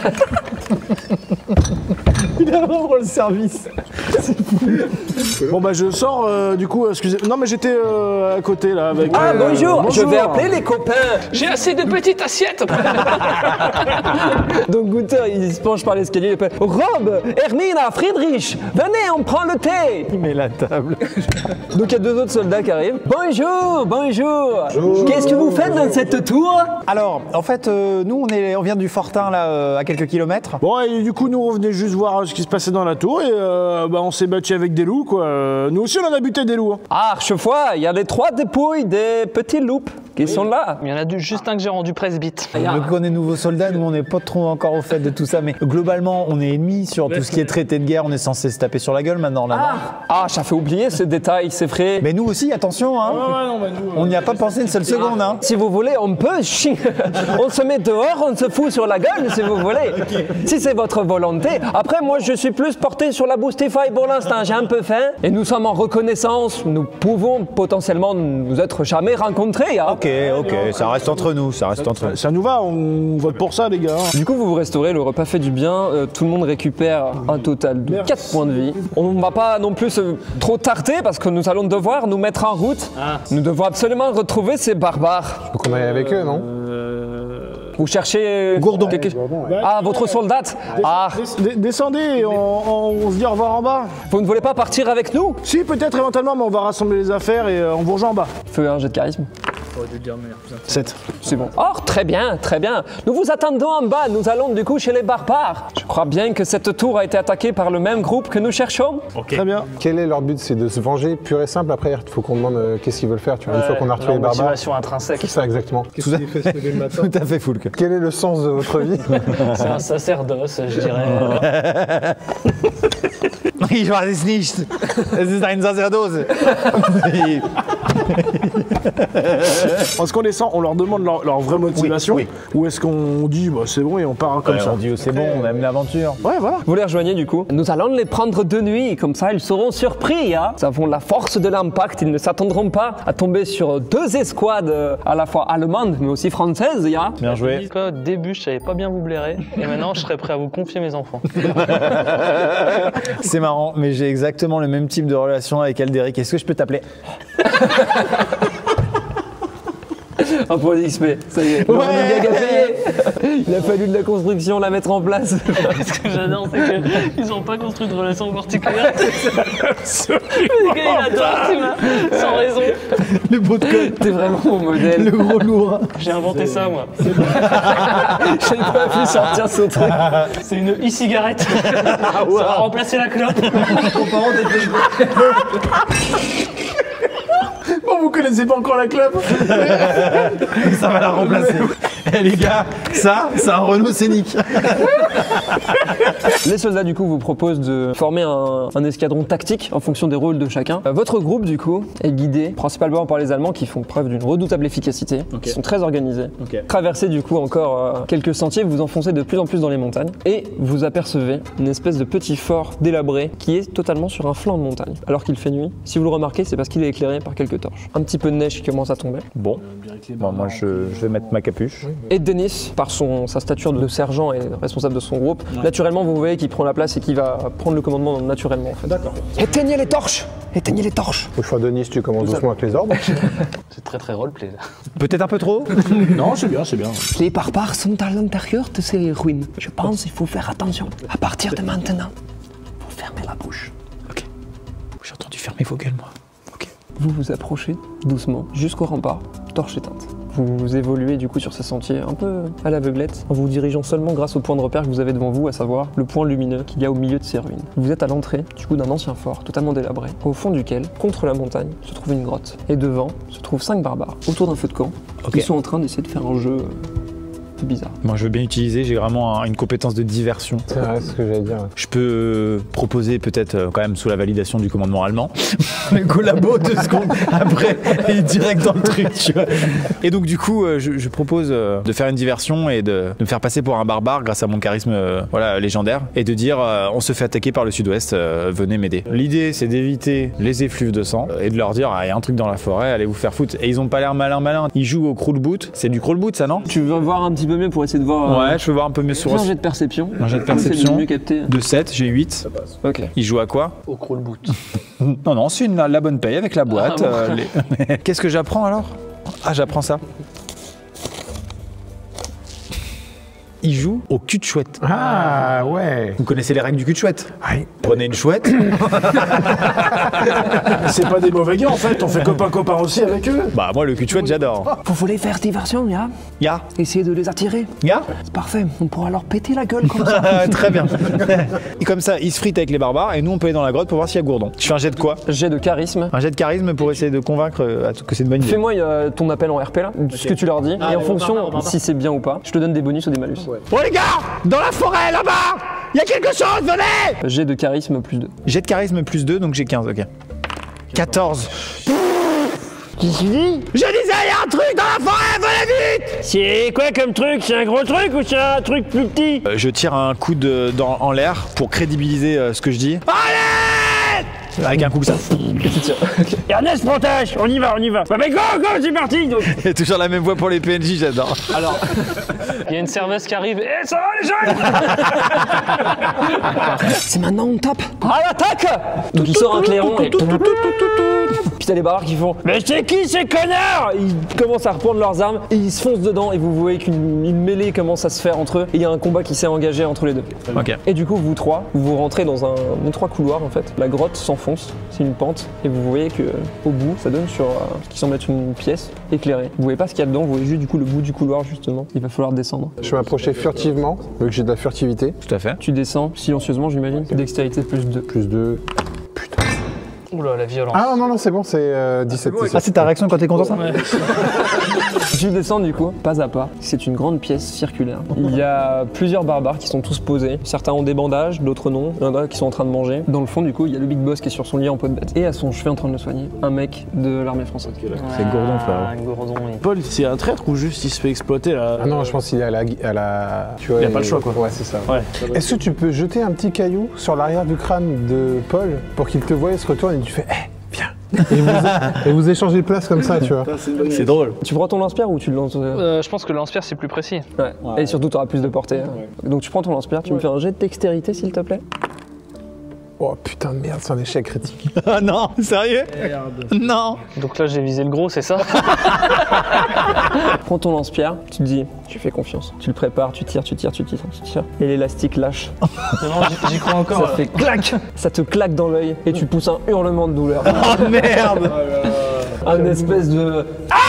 Speaker 2: Il a vraiment le service.
Speaker 3: Bon bah je sors euh, du coup, excusez. Non mais j'étais euh, à côté là avec.
Speaker 4: Ah,
Speaker 3: euh,
Speaker 4: bonjour. Je vais appeler les copains.
Speaker 6: J'ai assez de petites assiettes.
Speaker 4: Donc Gunther, il se penche par l'escalier, il appelle Rob, Hermina, Friedrich, venez, on prend le thé.
Speaker 2: Il met la table.
Speaker 4: Donc il y a deux autres soldats qui arrivent. Bonjour, bonjour. Qu'est-ce que vous faites dans cette tour?
Speaker 2: Alors, en fait, euh, nous, on, est, on vient du Fortin, là, euh, à quelques kilomètres.
Speaker 3: Bon et du coup nous on venait juste voir ce qui se passait dans la tour et euh, bah on s'est battu avec des loups quoi. Euh, Nous aussi on en a buté des loups. Hein.
Speaker 4: Ah, Archefoy, il y a les trois dépouilles des petits loups qui sont là.
Speaker 6: Il y en a du- juste un que j'ai rendu presbyte.
Speaker 2: Vu qu'on est nouveaux soldats, nous, on n'est pas trop encore au fait de tout ça. Mais globalement, on est ennemis sur tout ce qui est traité de guerre. On est censé se taper sur la gueule maintenant, là, non?
Speaker 4: Ah, ça fait oublier ce détail, c'est vrai.
Speaker 2: Mais nous aussi, attention, hein.
Speaker 3: Ouais non bah nous.
Speaker 2: On n'y a pas pensé une seule seconde, hein.
Speaker 4: Si vous voulez, on peut, chi- on se met dehors, on se fout sur la gueule si vous voulez. Si c'est votre volonté. Après, moi, je suis plus porté sur la Boostify pour l'instant. J'ai un peu faim. Et nous sommes en reconnaissance. Nous pouvons potentiellement nous être jamais rencontrés. Hein.
Speaker 2: Ok, ok, ça reste entre nous, ça reste entre nous.
Speaker 3: Ça nous va, on vote pour ça les gars. hein.
Speaker 4: Du coup, vous vous restaurez, le repas fait du bien. euh, tout le monde récupère un total de quatre points de vie. On ne va pas non plus se trop tarder parce que nous allons devoir nous mettre en route. Nous devons absolument retrouver ces barbares.
Speaker 5: Faut qu'on aille avec eux, non?
Speaker 4: Vous cherchez
Speaker 2: Gourdon.
Speaker 4: quelque- Ah, votre soldate. Ah,
Speaker 3: Des- Descendez et on, on- on se dit au revoir en bas.
Speaker 4: vous ne voulez pas partir avec nous?
Speaker 3: Si peut-être éventuellement mais on va rassembler les affaires et euh, on vous rejoint en bas.
Speaker 4: Feu un jet de charisme.
Speaker 3: sept.
Speaker 4: C'est bon. Oh, très bien, très bien. Nous vous attendons en bas. Nous allons du coup chez les barbares. Je crois bien que cette tour a été attaquée par le même groupe que nous cherchons.
Speaker 3: Très bien.
Speaker 5: Quel est leur but? C'est de se venger pur et simple. Après, il faut qu'on demande euh, qu'est-ce qu'ils veulent faire. Tu vois, une fois qu'on a retrouvé les barbares.
Speaker 6: Motivation intrinsèque.
Speaker 5: C'est ça, exactement.
Speaker 2: Tout à fait full.
Speaker 5: Quel est le sens de votre vie?
Speaker 6: C'est un sacerdoce, je dirais.
Speaker 2: Ich weiß es nicht. Es ist ein Sacerdoce.
Speaker 3: Est-ce qu'on descend, on leur demande leur, leur vraie motivation
Speaker 2: oui.
Speaker 3: ou est-ce qu'on dit bah, c'est bon et on part comme
Speaker 2: Ouais,
Speaker 3: ça?
Speaker 2: on dit oh, c'est bon, on aime l'aventure.
Speaker 3: Ouais voilà.
Speaker 4: Vous les rejoignez du coup. Nous allons les prendre de nuit, comme ça ils seront surpris. Hein. Nous avons la force de l'impact, ils ne s'attendront pas à tomber sur deux escouades euh, à la fois allemandes mais aussi françaises. Hein.
Speaker 2: Bien joué.
Speaker 6: Au début, je savais pas bien vous blairer, et maintenant, je serais prêt à vous confier mes enfants.
Speaker 2: C'est marrant, mais j'ai exactement le même type de relation avec Alderic. Est-ce que je peux t'appeler?
Speaker 4: Un point d'X P, ça y est. Le running gag a payé. Il a fallu de la construction, la mettre en place.
Speaker 6: Ce que j'adore, c'est qu'ils n'ont pas construit de relation particulière. Le gars, il adore, tu vois, sans raison.
Speaker 2: Le beau de code.
Speaker 4: T'es vraiment mon modèle.
Speaker 2: Le gros lourd.
Speaker 6: J'ai inventé ça, moi.
Speaker 4: J'ai pas pu sortir ce truc.
Speaker 6: C'est une e-cigarette. Ça va remplacer la clope.
Speaker 3: Bon vous connaissez pas encore la clope?
Speaker 2: Ça va la remplacer. Eh les gars, ça, c'est un Renault Scénic.
Speaker 4: Les soldats du coup vous proposent de former un, un escadron tactique en fonction des rôles de chacun. Euh, votre groupe du coup est guidé principalement par les Allemands qui font preuve d'une redoutable efficacité, qui sont très organisés.
Speaker 2: Ok.
Speaker 4: Traversez du coup encore euh, quelques sentiers, vous enfoncez de plus en plus dans les montagnes et vous apercevez une espèce de petit fort délabré qui est totalement sur un flanc de montagne. Alors qu'il fait nuit, si vous le remarquez, c'est parce qu'il est éclairé par quelques torches. Un petit peu de neige qui commence à tomber.
Speaker 2: Bon, bon moi je, je vais mettre ma capuche.
Speaker 4: Et Denis, par son, sa stature de sergent et responsable de son groupe, naturellement vous voyez qu'il prend la place et qu'il va prendre le commandement naturellement en fait.
Speaker 3: D'accord.
Speaker 4: Éteignez les torches! Éteignez les torches!
Speaker 5: Au choix de Denis, tu commences doucement avec les ordres.
Speaker 6: C'est très très roleplay, là.
Speaker 1: Peut-être un peu trop.
Speaker 3: Non, c'est bien, c'est bien.
Speaker 8: Les barbares sont à l'intérieur de ces ruines. Je pense qu'il faut faire attention. À partir de maintenant, faut fermer la bouche.
Speaker 1: Ok. J'ai entendu fermer vos gueules, moi. Ok.
Speaker 4: Vous vous approchez doucement jusqu'au rempart, torche éteinte. Vous évoluez du coup sur ce sentier un peu à l'aveuglette, en vous dirigeant seulement grâce au point de repère que vous avez devant vous, à savoir le point lumineux qu'il y a au milieu de ces ruines. Vous êtes à l'entrée du coup d'un ancien fort totalement délabré, au fond duquel, contre la montagne, se trouve une grotte. Et devant se trouvent cinq barbares autour d'un feu de camp.
Speaker 1: Ok.
Speaker 4: Ils sont en train d'essayer de faire un jeu peu bizarre.
Speaker 1: Moi, je veux bien utiliser, j'ai vraiment un- une compétence de diversion.
Speaker 5: C'est vrai, c'est ce que j'allais dire.
Speaker 1: Je peux euh, proposer, peut-être euh, quand même sous la validation du commandement allemand, le collabo deux secondes après, et direct dans le truc, tu vois. Et donc, du coup, euh, je, je propose euh, de faire une diversion et de, de me faire passer pour un barbare grâce à mon charisme euh, voilà, légendaire et de dire euh, on se fait attaquer par le sud-ouest, euh, venez m'aider. L'idée, c'est d'éviter les effluves de sang euh, et de leur dire ah, il y a un truc dans la forêt, allez vous faire foutre. Et ils ont pas l'air malin malin. Ils jouent au crawl boot. C'est du crawl boot, ça, non?
Speaker 4: Tu veux voir un petit peu mieux pour essayer de voir. euh,
Speaker 1: Ouais, je veux voir un peu mieux sur
Speaker 4: fais un jet de perception.
Speaker 1: Un jet de
Speaker 4: Essaye
Speaker 1: perception.
Speaker 4: de mieux capter.
Speaker 1: de sept, j'ai huit.
Speaker 4: Ok.
Speaker 1: Il joue à quoi?
Speaker 6: Au crawl boot.
Speaker 1: Non, non, c'est une- la bonne paye avec la boîte.
Speaker 6: Ah, bon.
Speaker 1: euh, les- Qu'est-ce que j'apprends alors? Ah, j'apprends ça. Il joue au cul de chouette.
Speaker 5: Ah ouais.
Speaker 1: Vous connaissez les règles du cul de chouette?
Speaker 5: Oui.
Speaker 1: Prenez une chouette.
Speaker 3: C'est pas des mauvais gars en fait, on fait copain-copain aussi avec eux.
Speaker 1: Bah, moi, le cul de chouette, j'adore.
Speaker 8: Vous voulez faire diversion, ya?
Speaker 1: Ya,
Speaker 8: Essayez de les attirer.
Speaker 1: ya.
Speaker 8: C'est parfait, on pourra leur péter la gueule comme ça.
Speaker 1: Ah, très bien. Et comme ça, il se frite avec les barbares et nous, on peut aller dans la grotte pour voir s'il y a Gourdon. Je fais un jet de quoi?
Speaker 4: Jet de charisme.
Speaker 1: Un jet de charisme pour essayer de convaincre euh, que c'est une bonne idée.
Speaker 4: Fais-moi euh, ton appel en R P là, ce que tu leur dis, et en fonction si c'est bien ou pas, je te donne des bonus ou des malus.
Speaker 1: Oh les gars, dans la forêt là-bas, il y a quelque chose, venez.
Speaker 4: Jet de charisme plus deux.
Speaker 1: Jet de charisme plus deux, donc j'ai quinze, ok. quatorze.
Speaker 8: Qu'est-ce que tu dis?
Speaker 1: Je disais, il y a un truc dans la forêt, venez vite.
Speaker 8: C'est quoi comme truc? C'est un gros truc ou c'est un truc plus petit?
Speaker 1: Euh, je tire un coup de, dans, en l'air pour crédibiliser euh, ce que je dis. Allez. Avec un coup comme ça.
Speaker 8: Ernest, protège! On y va, on y va! Bah mais go, go, c'est parti! Donc.
Speaker 1: Il y a toujours la même voix pour les P N J, j'adore.
Speaker 6: Alors, il y a une serveuse qui arrive. Eh, ça va les jeunes?
Speaker 8: C'est maintenant, on tape!
Speaker 4: À l'attaque! Donc il sort un clairon et... Puis t'as les barbares qui font mais c'est qui ces connards? Ils commencent à reprendre leurs armes et ils se foncent dedans et vous voyez qu'une une mêlée commence à se faire entre eux et il y a un combat qui s'est engagé entre les deux.
Speaker 1: Ok.
Speaker 4: Et du coup vous trois, vous rentrez dans un étroit couloir en fait. La grotte s'enfonce, c'est une pente et vous voyez que au bout ça donne sur euh, ce qui semble être une pièce éclairée. Vous voyez pas ce qu'il y a dedans, vous voyez juste du coup le bout du couloir justement. Il va falloir descendre.
Speaker 5: Je vais m'approcher furtivement, vu que j'ai de la furtivité.
Speaker 1: Tout à fait.
Speaker 4: Tu descends silencieusement j'imagine. Dextérité plus deux.
Speaker 5: Plus deux.
Speaker 6: Oula, la violence.
Speaker 5: Ah non, non, c'est bon, c'est euh, dix-sept.
Speaker 1: Ah, c'est ta réaction quand t'es content, ça?
Speaker 4: Tu descends du coup, pas à pas. C'est une grande pièce circulaire. Il y a plusieurs barbares qui sont tous posés. Certains ont des bandages, d'autres non. Il y en a qui sont en train de manger. Dans le fond, du coup, il y a le big boss qui est sur son lit en peau de bête. Et à son chevet en train de le soigner, un mec de l'armée française.
Speaker 1: C'est Gourdon, frère.
Speaker 6: Ah, Gourdon, il-
Speaker 3: Paul, c'est un traître ou juste il se fait exploiter là?
Speaker 5: Ah non, je pense qu'il est à la, à la... Tu vois,
Speaker 3: Il a pas le choix, quoi.
Speaker 5: Ouais, c'est ça.
Speaker 3: Ouais.
Speaker 5: Est-ce que tu peux jeter un petit caillou sur l'arrière du crâne de Paul pour qu'il te voie et se retourne et tu fais hé, viens. Et vous, et vous échangez de place comme ça, tu vois.
Speaker 1: C'est drôle.
Speaker 4: Tu prends ton lance-pierre ou tu le lances euh,
Speaker 6: Euh, je pense que le lance-pierre c'est plus précis.
Speaker 4: Ouais. Et surtout, tu auras plus de portée. hein. Donc tu prends ton lance-pierre, tu me fais un jet de dextérité s'il te plaît.
Speaker 5: Oh putain de merde, c'est un échec critique.
Speaker 1: Ah non, sérieux? Non.
Speaker 6: Donc là j'ai visé le gros, c'est ça?
Speaker 4: Prends ton lance-pierre, tu te dis, tu fais confiance. Tu le prépares, tu tires, tu tires, tu tires, tu tires. Et l'élastique lâche.
Speaker 6: Non, j'y- j'y crois encore.
Speaker 4: Ça fait clac. Ça te claque dans l'œil et tu pousses un hurlement de douleur.
Speaker 1: Oh merde.
Speaker 4: Un espèce de...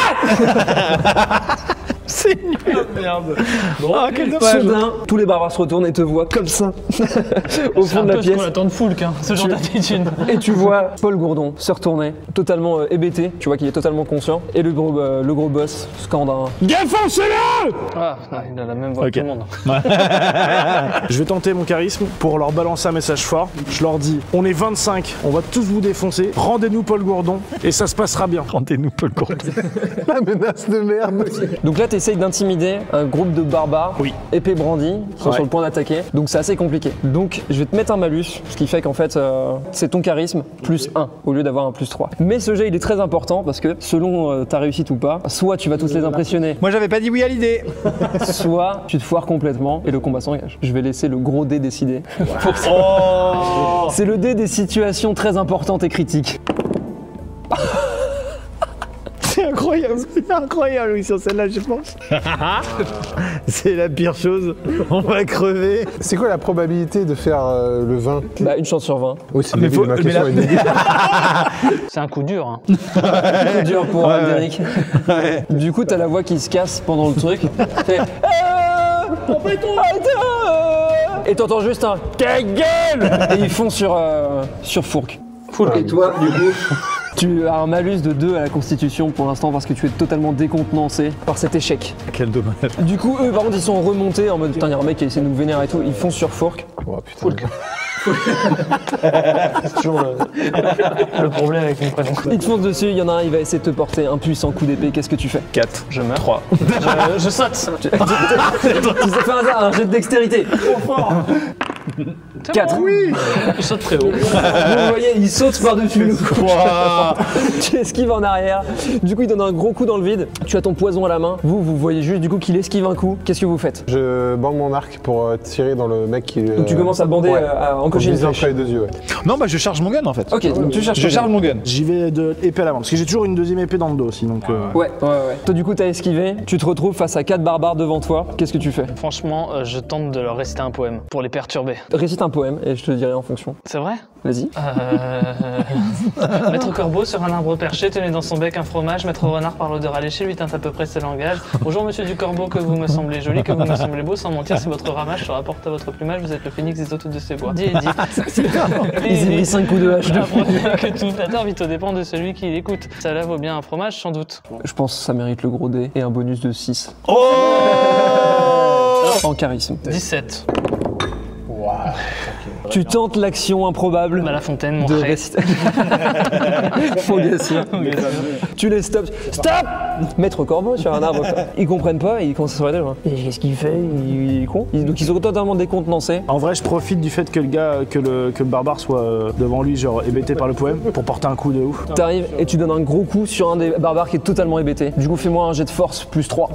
Speaker 1: C'est nul. Merde. Oh, quel dommage.
Speaker 4: Soudain, tous les barbares se retournent et te voient comme ça, au
Speaker 6: C'est
Speaker 4: fond
Speaker 6: un
Speaker 4: de la
Speaker 6: peu ce
Speaker 4: pièce.
Speaker 6: qu'on attend de Foulk, hein, ce genre d'attitude.
Speaker 4: Et tu vois Paul Gourdon se retourner, totalement euh, hébété, tu vois qu'il est totalement conscient. Et le gros, euh, le gros boss scande un
Speaker 3: Défoncez-le!
Speaker 6: Ah, il a la même voix
Speaker 1: Ok.
Speaker 6: que tout le monde.
Speaker 3: Je vais tenter mon charisme pour leur balancer un message fort. Je leur dis, on est vingt-cinq, on va tous vous défoncer, rendez-nous Paul Gourdon et ça se passera bien.
Speaker 1: Rendez-nous Paul Gourdon.
Speaker 5: La menace de merde.
Speaker 4: Donc là, tu essayes d'intimider un groupe de barbares,
Speaker 3: Oui.
Speaker 4: épée brandie, qui sont
Speaker 3: Ouais.
Speaker 4: sur le point d'attaquer. Donc c'est assez compliqué. Donc je vais te mettre un malus, ce qui fait qu'en fait, euh, c'est ton charisme plus un au lieu d'avoir un plus trois. Mais ce jet, il est très important parce que selon euh, ta réussite ou pas, soit tu vas tous les impressionner,
Speaker 1: Moi, j'avais pas dit oui à l'idée.
Speaker 4: soit tu te foires complètement et le combat s'engage. Je vais laisser le gros dé décider.
Speaker 1: Oh.
Speaker 4: C'est le dé des situations très importantes et critiques.
Speaker 1: C'est incroyable. incroyable, c'est incroyable, oui, sur celle-là, je pense. C'est la pire chose, on va crever.
Speaker 5: C'est quoi la probabilité de faire euh, le vingt?
Speaker 4: Bah, une chance sur vingt.
Speaker 5: Oui, c'est
Speaker 1: Mais
Speaker 5: débile,
Speaker 1: faut-
Speaker 5: ma
Speaker 1: mais
Speaker 5: question
Speaker 1: la-
Speaker 5: est débile.
Speaker 6: C'est un coup dur. Hein.
Speaker 4: C'est dur pour
Speaker 1: Ouais,
Speaker 4: Derek. Du coup, t'as la voix qui se casse pendant le truc. Fait, Ah Et t'entends juste un ta gueule et ils font sur, euh, sur Fourque. Et toi, du coup, tu as un malus de deux à la constitution pour l'instant parce que tu es totalement décontenancé par cet échec.
Speaker 1: Quel dommage.
Speaker 4: Du coup, eux, par contre, ils sont remontés en mode putain, y'a un mec qui a essayé de nous vénérer et tout. Ils foncent sur Fourque.
Speaker 5: Oh putain.
Speaker 6: C'est toujours le, le problème avec mon prénom.
Speaker 4: Ils te foncent dessus, il y en a un, il va essayer de te porter un puissant coup d'épée. Qu'est-ce que tu fais?
Speaker 1: quatre.
Speaker 6: Je meurs.
Speaker 1: trois.
Speaker 6: Je, je saute.
Speaker 4: Tu tu sais faire un, un jet de dextérité. quatre.
Speaker 6: Oui. Je saute très haut.
Speaker 4: Vous voyez, il saute par-dessus le coup. Tu esquives en arrière. Du coup, il donne un gros coup dans le vide. Tu as ton poison à la main. Vous, vous voyez juste du coup qu'il esquive un coup. Qu'est-ce que vous faites?
Speaker 5: Je bande mon arc pour euh, tirer dans le mec qui. euh,
Speaker 4: Donc tu commences à bander,
Speaker 5: ouais.
Speaker 4: euh, à
Speaker 5: En
Speaker 4: encocher une
Speaker 5: visant
Speaker 4: flèche.
Speaker 5: entre les deux yeux, ouais.
Speaker 1: Non, bah je charge mon gun en fait.
Speaker 4: Ok, donc tu cherches
Speaker 1: Je
Speaker 4: ton
Speaker 1: charge
Speaker 4: gun.
Speaker 1: mon gun.
Speaker 3: J'y vais de épée à la main, parce que j'ai toujours une deuxième épée dans le dos aussi, donc... euh,
Speaker 4: Ouais, ouais, ouais. Toi, du coup, t'as esquivé. Tu te retrouves face à quatre barbares devant toi. Qu'est-ce que tu fais?
Speaker 6: Franchement, euh, je tente de leur réciter un poème pour les perturber.
Speaker 4: Récite un poème et je te dirai en fonction.
Speaker 6: C'est vrai?
Speaker 4: Vas-y.
Speaker 6: Euh... Maître Corbeau sur un arbre perché tenait dans son bec un fromage. Maître Renard par l'odeur alléchée lui tinte à peu près ce langage. Bonjour monsieur du Corbeau, que vous me semblez joli, que vous me semblez beau, sans mentir si votre ramage se rapporte à votre plumage, vous êtes le phénix des hôtes de ces bois. Dit et dit.
Speaker 4: Ils ont mis cinq coups de hache.
Speaker 6: Apprenez que tout flatteur vite au dépend de celui qui l'écoute. Ça là vaut bien un fromage sans doute.
Speaker 4: Je pense que ça mérite le gros dé et un bonus de six.
Speaker 1: Oh
Speaker 4: En charisme.
Speaker 6: dix-sept.
Speaker 4: Tu tentes l'action improbable
Speaker 6: À la fontaine, mon
Speaker 4: de
Speaker 6: frère.
Speaker 4: réciter. Faux gassien. Tu les stops. Stop! Maître Corbeau sur un arbre. Ils comprennent pas, ils commencent à se regarder. genre, Mais qu'est-ce qu'il fait? Il est con. Ils- Donc ils sont totalement décontenancés.
Speaker 3: En vrai, je profite du fait que le gars, que le, que le barbare soit euh, devant lui, genre hébété par le poème, pour porter un coup de ouf.
Speaker 4: T'arrives et tu donnes un gros coup sur un des barbares qui est totalement hébété. Du coup, fais-moi un jet de force plus trois.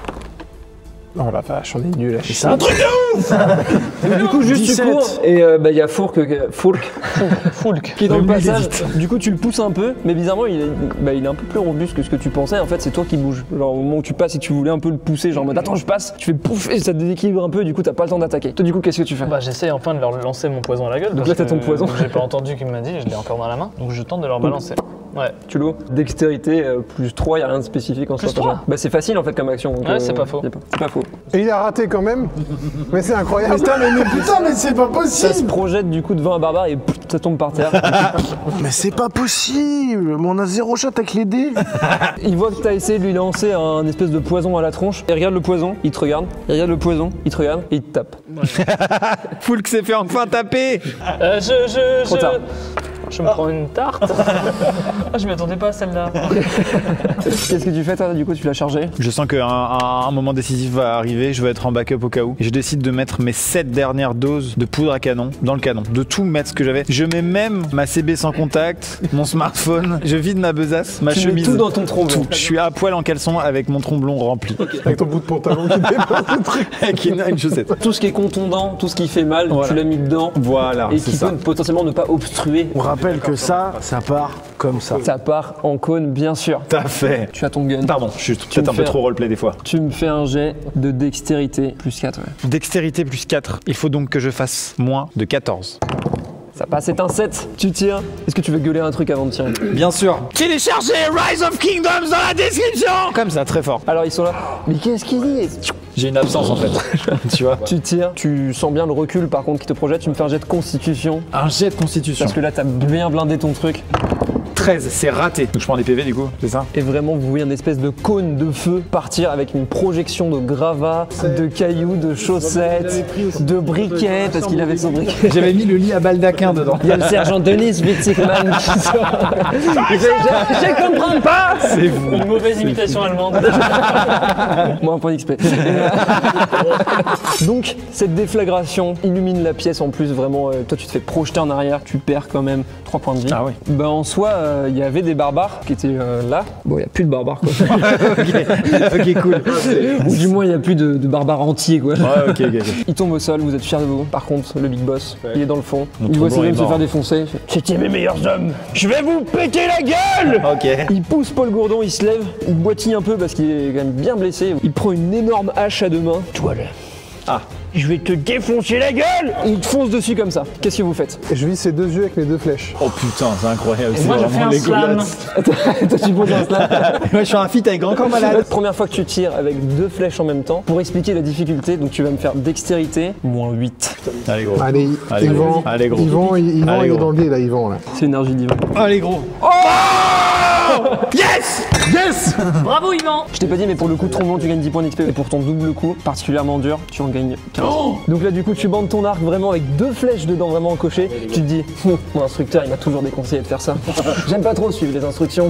Speaker 5: Oh la vache, on est nul à chier.
Speaker 3: C'est un truc de ouf.
Speaker 4: Et du coup, juste tu
Speaker 3: dix-sept.
Speaker 4: cours et euh, bah, il y a Fourque, euh, Fourque
Speaker 6: Foulk.
Speaker 4: qui est dans le
Speaker 1: Lui, il
Speaker 4: passage. Du coup, tu le pousses un peu, mais bizarrement, il est, bah, il est un peu plus robuste que ce que tu pensais. En fait, c'est toi qui bouges. Genre, au moment où tu passes et que tu voulais un peu le pousser, genre en mode attends, je passe, tu fais pouf et ça te déséquilibre un peu. Du coup, t'as pas le temps d'attaquer. Toi, du coup, qu'est-ce que tu fais?
Speaker 6: Bah j'essaye enfin de leur lancer mon poison à la gueule.
Speaker 4: Donc
Speaker 6: parce
Speaker 4: là, t'as ton
Speaker 6: que
Speaker 4: poison.
Speaker 6: J'ai pas entendu qu'il m'a dit, je l'ai encore dans la main. Donc je tente de leur balancer. Ouais.
Speaker 4: Tu l'as dextérité euh, plus trois, y a rien de spécifique en
Speaker 6: Plus
Speaker 4: soi.
Speaker 6: trois
Speaker 4: Bah, c'est facile en fait comme action. donc,
Speaker 6: Ouais, c'est pas faux.
Speaker 4: y a C'est pas faux.
Speaker 5: Et il a raté quand même. Mais c'est incroyable.
Speaker 3: Putain, mais, mais putain, mais c'est pas
Speaker 4: Ça se
Speaker 3: possible.
Speaker 4: projette du coup devant un barbare et pouf, ça tombe par terre.
Speaker 3: Mais c'est pas possible. Mais on a zéro shot avec les dés.
Speaker 4: Il voit que t'as essayé de lui lancer un espèce de poison à la tronche. Il regarde le poison, il te regarde. Il regarde le poison, il te regarde et il te tape.
Speaker 1: Foulk s'est fait enfin taper.
Speaker 6: Euh, je, je,
Speaker 4: Trop
Speaker 6: je...
Speaker 4: tard.
Speaker 6: Je me prends une tarte. Ah, je m'y attendais pas à celle-là.
Speaker 4: Qu'est-ce que tu fais toi? Du coup, tu l'as chargé.
Speaker 1: Je sens qu'un un, un moment décisif va arriver, je vais être en backup au cas où. Et je décide de mettre mes sept dernières doses de poudre à canon dans le canon. De tout mettre ce que j'avais. Je mets même ma C B sans contact, mon smartphone, je vide ma besace, ma
Speaker 4: Tu mets
Speaker 1: chemise.
Speaker 4: tout dans ton tromblon.
Speaker 1: Tout. Je suis à poil en caleçon avec mon tromblon rempli.
Speaker 5: Avec ton bout de pantalon qui dépasse le truc.
Speaker 1: Avec une, une chaussette.
Speaker 4: Tout ce qui est contondant, tout ce qui fait mal,
Speaker 1: Voilà.
Speaker 4: tu l'as mis dedans.
Speaker 1: Voilà,
Speaker 4: Et
Speaker 1: c'est
Speaker 4: qui
Speaker 1: ça.
Speaker 4: peut potentiellement ne pas obstruer.
Speaker 3: On rappelle que ça, ça part comme ça.
Speaker 4: Ça part en cône, bien sûr.
Speaker 1: Tout à fait.
Speaker 4: Tu as ton gun.
Speaker 1: Pardon, je suis
Speaker 4: Tu
Speaker 1: peut-être
Speaker 4: me
Speaker 1: un peu
Speaker 4: fais-
Speaker 1: trop roleplay des fois.
Speaker 4: Tu me fais un jet de dextérité plus quatre. Ouais.
Speaker 1: Dextérité plus quatre. Il faut donc que je fasse moins de quatorze.
Speaker 4: Ça passe, c'est un sept. Tu tires. Est-ce que tu veux gueuler un truc avant de tirer?
Speaker 1: Bien sûr. Téléchargez Rise of Kingdoms dans la description. Comme ça, très fort.
Speaker 4: Alors ils sont là. Mais qu'est-ce qu'il dit?
Speaker 1: J'ai une absence en fait. Tu vois.
Speaker 4: Tu tires, tu sens bien le recul par contre qui te projette, tu me fais un jet de constitution.
Speaker 1: Un jet de constitution.
Speaker 4: Parce que là t'as bien blindé ton truc.
Speaker 1: treize, c'est raté. Donc je prends des P V du coup, c'est ça?
Speaker 4: Et vraiment vous voyez une espèce de cône de feu partir avec une projection de gravats, de cailloux, de chaussettes, de briquets, parce qu'il avait son briquet.
Speaker 1: J'avais mis le lit à baldaquin dedans.
Speaker 4: Il y a le sergent Denis Witzigmann qui sort. Il fait, je, je comprends pas.
Speaker 1: C'est vous.
Speaker 6: Une mauvaise imitation allemande.
Speaker 4: Moi un point d'X P. Donc cette déflagration illumine la pièce en plus vraiment. euh, toi tu te fais projeter en arrière, tu perds quand même trois points de vie.
Speaker 1: Ah oui.
Speaker 4: Ben en soi, euh, euh, il y avait des barbares qui étaient euh, là. Bon, il n'y a plus de barbares quoi.
Speaker 1: ok, ok, cool.
Speaker 4: Ou du moins, il n'y a plus de, de barbares entiers quoi.
Speaker 1: Ouais, ok, ok. ok.
Speaker 4: Il tombe au sol, vous êtes fiers de vous. Par contre, le big boss,
Speaker 1: Ouais.
Speaker 4: il est dans le fond.
Speaker 1: Mon
Speaker 4: Il voit ses
Speaker 1: trombone
Speaker 4: hommes
Speaker 1: est
Speaker 4: se
Speaker 1: mort.
Speaker 4: faire défoncer. Il fait, c'était mes meilleurs hommes. Je vais vous péter la gueule.
Speaker 1: Ok.
Speaker 4: Il pousse Paul Gourdon, il se lève, il boitille un peu parce qu'il est quand même bien blessé. Il prend une énorme hache à deux mains. Toi là.
Speaker 1: Ah.
Speaker 4: Je vais te défoncer la gueule. Et il te fonce dessus comme ça. Qu'est-ce que vous faites?
Speaker 5: Et je vis ses deux yeux avec mes deux flèches.
Speaker 1: Oh putain, c'est incroyable.
Speaker 6: Et
Speaker 1: c'est
Speaker 6: moi, je fais
Speaker 1: vraiment
Speaker 6: un
Speaker 1: les
Speaker 6: slam.
Speaker 1: goulottes.
Speaker 4: Toi tu poses un slam.
Speaker 1: Moi, je suis un feat avec Grand Corps Malade.
Speaker 4: Première fois que tu tires avec deux flèches en même temps. Pour expliquer la difficulté, donc tu vas me faire dextérité, moins huit.
Speaker 1: Allez, gros.
Speaker 5: Allez,
Speaker 1: Allez,
Speaker 5: Yvan,
Speaker 1: gros. Allez, gros.
Speaker 5: Yvan, il, Yvan,
Speaker 1: Allez,
Speaker 5: il est
Speaker 1: gros.
Speaker 5: dans le dé là, Yvan là.
Speaker 4: C'est énergie divine.
Speaker 1: Allez, gros.
Speaker 5: Yes Yes
Speaker 6: Bravo Yvan.
Speaker 4: Je t'ai pas dit, mais pour le coup de trombon, tu gagnes dix points d'X P. Et pour ton double coup, particulièrement dur, tu en gagnes quinze. Donc là, du coup, tu bandes ton arc vraiment avec deux flèches dedans, vraiment encochées. Tu te dis, Hum, mon instructeur, il m'a toujours déconseillé de faire ça. J'aime pas trop suivre les instructions.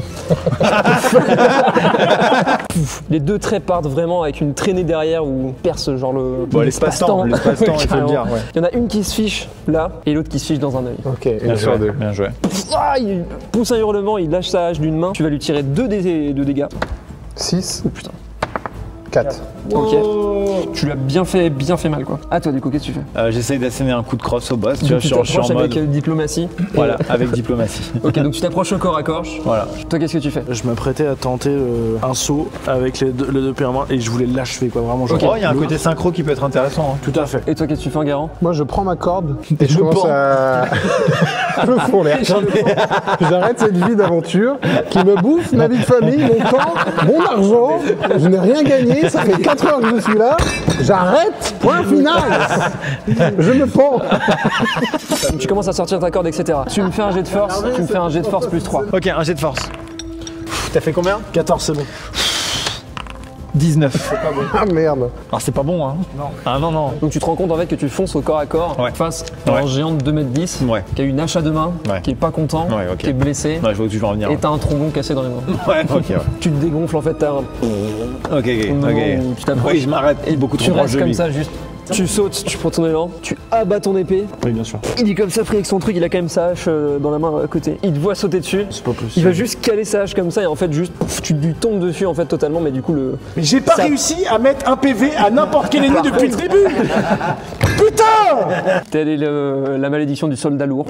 Speaker 4: Pouf. Les deux traits partent vraiment avec une traînée derrière où perce genre le.
Speaker 1: Bon, l'espace-temps, l'espace-temps, il faut le dire, ouais.
Speaker 4: Il y en a une qui se fiche là et l'autre qui se fiche dans un œil.
Speaker 5: Ok, et
Speaker 1: Bien
Speaker 5: sur
Speaker 1: joué.
Speaker 5: deux.
Speaker 1: Bien joué.
Speaker 4: Ah, il pousse un hurlement, il lâche sa hache d'une main. Tu vas lui tirer deux dé- de dégâts.
Speaker 5: six,
Speaker 4: Oh putain.
Speaker 5: quatre.
Speaker 4: Ok. Tu lui as bien fait, bien fait mal quoi. À toi du coup, qu'est-ce que tu fais?
Speaker 1: Euh, J'essaye d'asséner un coup de crosse au boss. Tu
Speaker 4: Du
Speaker 1: vois,
Speaker 4: coup,
Speaker 1: je suis en- je suis en
Speaker 4: t'approches avec
Speaker 1: mode.
Speaker 4: euh, diplomatie.
Speaker 1: Voilà, avec diplomatie.
Speaker 4: Ok, donc tu t'approches au corps à corps.
Speaker 1: Voilà.
Speaker 4: Toi, qu'est-ce que tu fais?
Speaker 3: Je m'apprêtais à tenter euh, un saut avec les deux, les deux pieds en main et je voulais l'achever quoi, vraiment. genre.
Speaker 1: Oh, il y a un côté synchro qui peut être intéressant. hein.
Speaker 3: Tout à fait.
Speaker 4: Et toi, qu'est-ce que tu fais en garant?
Speaker 5: Moi je prends ma corde et je commence
Speaker 4: pends.
Speaker 5: à. Je me fous en l'air. J'arrête cette vie d'aventure qui me bouffe ma vie de famille, mon temps, mon argent. Je n'ai rien gagné, ça fait quatre heures que je suis là. J'arrête, point final. Je me pends.
Speaker 4: Tu commences à sortir ta corde, et cetera. Tu me fais un jet de force, tu me fais un jet de force plus trois.
Speaker 1: Ok, un jet de force. Pff, T'as fait combien?
Speaker 3: quatorze, c'est bon.
Speaker 1: dix-neuf.
Speaker 5: Ah merde.
Speaker 1: Alors c'est pas bon, hein? Non. Ah non, non.
Speaker 4: Donc tu te rends compte en fait que tu fonces au corps à corps
Speaker 1: Ouais.
Speaker 4: face à
Speaker 1: Ouais.
Speaker 4: un géant de deux mètres dix
Speaker 1: Ouais.
Speaker 4: qui a une hache à deux mains,
Speaker 1: Ouais.
Speaker 4: qui est pas content,
Speaker 1: Ouais, ok.
Speaker 4: qui est blessé.
Speaker 1: Ouais, je vois où tu veux en venir.
Speaker 4: Et t'as un trombon cassé dans les mains.
Speaker 1: Ouais, ok, ouais.
Speaker 4: Tu te dégonfles en fait, t'as un...
Speaker 1: Ok, ok,
Speaker 4: Au moment
Speaker 1: ok.
Speaker 4: où tu t'approches.
Speaker 1: Oui, je m'arrête.
Speaker 4: Et
Speaker 1: beaucoup
Speaker 4: tu
Speaker 1: trop proche
Speaker 4: restes
Speaker 1: de
Speaker 4: comme
Speaker 1: lui.
Speaker 4: ça juste. Tu sautes, tu prends ton élan, tu abats ton épée.
Speaker 3: Oui, bien sûr.
Speaker 4: Il est comme ça pris avec son truc, il a quand même sa hache euh, dans la main à côté. Il te voit sauter dessus.
Speaker 3: C'est pas possible.
Speaker 4: Il va juste caler sa hache comme ça et en fait juste pff, tu lui tombes dessus en fait totalement, mais du coup le.
Speaker 3: Mais j'ai pas
Speaker 4: Ça-
Speaker 3: réussi à mettre un P V à n'importe quel ennemi
Speaker 4: Par
Speaker 3: depuis
Speaker 4: contre-
Speaker 3: le début. Putain.
Speaker 4: Telle est le- la malédiction du soldat lourd.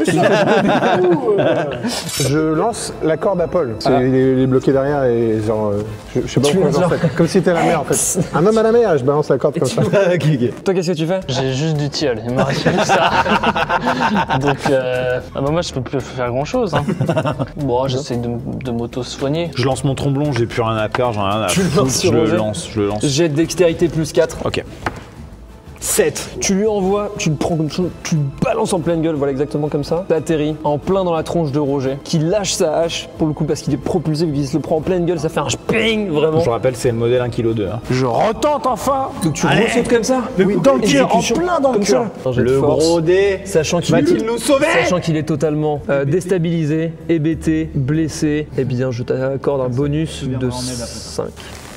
Speaker 5: Je lance la corde à Paul. C'est- Il, est, il est bloqué derrière et genre. euh, je, je sais pas
Speaker 4: Tu
Speaker 5: pourquoi
Speaker 4: lances
Speaker 5: j'en fais. Comme si c'était la mer en fait. Un homme à la mer et je balance la corde comme ça.
Speaker 1: ok, ok.
Speaker 4: Toi qu'est-ce que tu fais?
Speaker 6: J'ai juste du tilleul, il m'a reste plus que ça. Donc, euh, ah bah moi je peux plus faire grand chose. Hein. Bon, j'essaie de, de m'auto-soigner.
Speaker 1: Je lance mon tromblon, j'ai plus rien à faire, j'en ai rien à
Speaker 4: Tu le
Speaker 1: foutre,
Speaker 4: lances sur
Speaker 1: je le
Speaker 4: Roger
Speaker 1: lance, je le lance.
Speaker 4: Jet de dextérité plus quatre.
Speaker 1: Ok. sept.
Speaker 4: Tu lui envoies, tu le prends comme ça, tu le balances en pleine gueule, voilà exactement comme ça. T'atterris en plein dans la tronche de Roger, qui lâche sa hache, pour le coup parce qu'il est propulsé, vu qu'il se le prend en pleine gueule, ça fait un ping vraiment.
Speaker 1: Je rappelle, c'est le modèle un virgule deux kilos. Hein.
Speaker 3: Je retente enfin.
Speaker 4: Donc tu ressautes comme ça.
Speaker 3: Oui, dans le cœur, en
Speaker 4: Exécution,
Speaker 3: plein dans le
Speaker 4: comme
Speaker 3: cœur.
Speaker 4: ça. Un jet de
Speaker 1: Le
Speaker 4: force,
Speaker 1: gros dé
Speaker 4: Sachant qu'il
Speaker 1: va-t-il nous sauver?
Speaker 4: Sachant qu'il est totalement euh, déstabilisé, hébété, blessé, eh bien je t'accorde un bonus de cinq.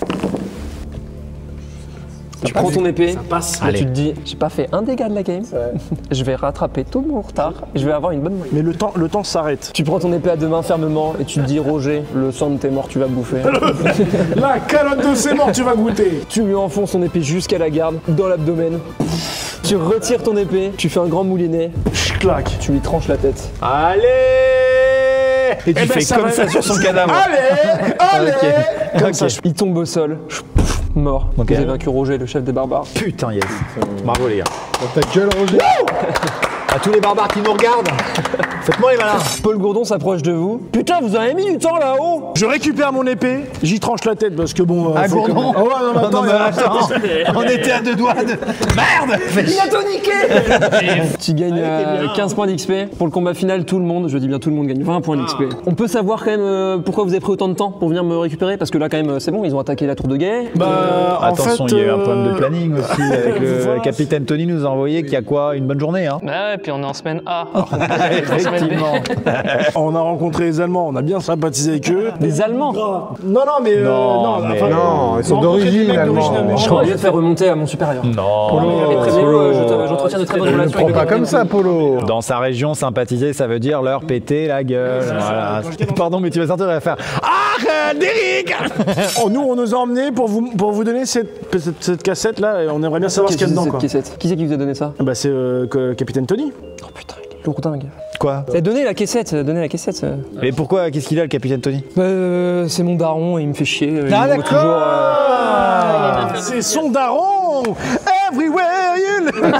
Speaker 4: Tu prends ton épée,
Speaker 3: passe.
Speaker 4: là, tu te dis, j'ai pas fait un dégât de la game, je vais rattraper tout mon retard et je vais avoir une bonne moyenne.
Speaker 3: Mais le temps, le temps s'arrête.
Speaker 4: Tu prends ton épée à deux mains fermement et tu te dis, Roger, le sang de tes morts, tu vas bouffer.
Speaker 3: La calotte de ses morts, tu vas goûter.
Speaker 4: Tu lui enfonces ton épée jusqu'à la garde, dans l'abdomen. Tu retires ton épée, tu fais un grand moulinet,
Speaker 3: Je claque.
Speaker 4: tu lui tranches la tête.
Speaker 1: Allez. Et tu
Speaker 3: Eh ben,
Speaker 1: fais
Speaker 3: ça
Speaker 1: comme
Speaker 3: va-
Speaker 1: ça sur son cadavre.
Speaker 3: Allez, allez.
Speaker 4: Comme ça, il tombe au sol, mort.
Speaker 1: Ok.
Speaker 4: Vous avez vaincu Roger, le chef des barbares.
Speaker 1: Putain, yes. Bravo les gars.
Speaker 5: Dans ta gueule, Roger.
Speaker 1: À tous les barbares qui nous regardent, faites-moi les malins.
Speaker 4: Paul Gourdon s'approche de vous. Putain, vous avez mis du temps là-haut.
Speaker 3: Je récupère mon épée, j'y tranche la tête parce que bon. euh,
Speaker 1: Ah,
Speaker 3: faut
Speaker 1: Gourdon.
Speaker 3: que- Ah ouais, non, mais attends,
Speaker 1: mais
Speaker 3: euh,
Speaker 1: attends, on était à deux doigts de... Merde.
Speaker 4: Il a tout niqué. Tu gagnes euh, quinze points d'X P. Pour le combat final, tout le monde, je dis bien tout le monde, gagne vingt points d'X P. On peut savoir quand même euh, pourquoi vous avez pris autant de temps pour venir me récupérer? Parce que là, quand même, euh, c'est bon, ils ont attaqué la tour de guet.
Speaker 3: Bah, en
Speaker 1: Attention,
Speaker 3: fait,
Speaker 1: il y a eu un problème de
Speaker 3: euh,
Speaker 1: planning aussi. Avec le
Speaker 3: voilà.
Speaker 1: capitaine Tony nous a envoyé qu'il y a quoi? Une bonne journée, hein?
Speaker 6: Bah ouais, puis on est en semaine A.
Speaker 1: Effectivement.
Speaker 3: On a rencontré les Allemands, on a bien sympathisé avec eux.
Speaker 4: Des Allemands.
Speaker 3: Non, non, mais. euh,
Speaker 1: Non,
Speaker 3: non,
Speaker 1: mais-
Speaker 3: enfin,
Speaker 5: Non, ils sont
Speaker 3: on a rencontré
Speaker 5: d'origine
Speaker 3: des mecs
Speaker 5: allemands.
Speaker 3: allemande.
Speaker 4: Je vais te faire remonter à mon supérieur.
Speaker 1: Non.
Speaker 4: Et prévenez-le, euh, je te- j'entretiens de très bonnes
Speaker 5: Ne
Speaker 4: relations
Speaker 5: prends
Speaker 4: avec
Speaker 5: pas
Speaker 4: le
Speaker 5: comme ça, Polo.
Speaker 1: Dans sa région, sympathiser, ça veut dire leur péter la gueule. Voilà. Pardon, mais tu vas sortir et faire Ah, Derrick.
Speaker 3: Oh, nous, on nous a emmenés pour vous, pour vous donner cette, cette, cette cassette-là, et on aimerait bien savoir ce qu'il y a dedans.
Speaker 4: cette
Speaker 3: Quoi.
Speaker 4: cassette. Qui c'est qui vous a donné ça?
Speaker 3: Bah, c'est euh, que- Capitaine Tony.
Speaker 4: Oh putain, il est lourd dingue.
Speaker 1: Quoi?
Speaker 4: Eh, donnez la cassette, donnez la cassette. euh.
Speaker 1: Mais pourquoi? Qu'est-ce qu'il a, le capitaine Tony?
Speaker 4: Euh, c'est mon daron, il me fait chier. il
Speaker 1: Ah,
Speaker 4: me
Speaker 1: d'accord.
Speaker 4: toujours, euh,
Speaker 3: Ah, c'est son daron. Everywhere you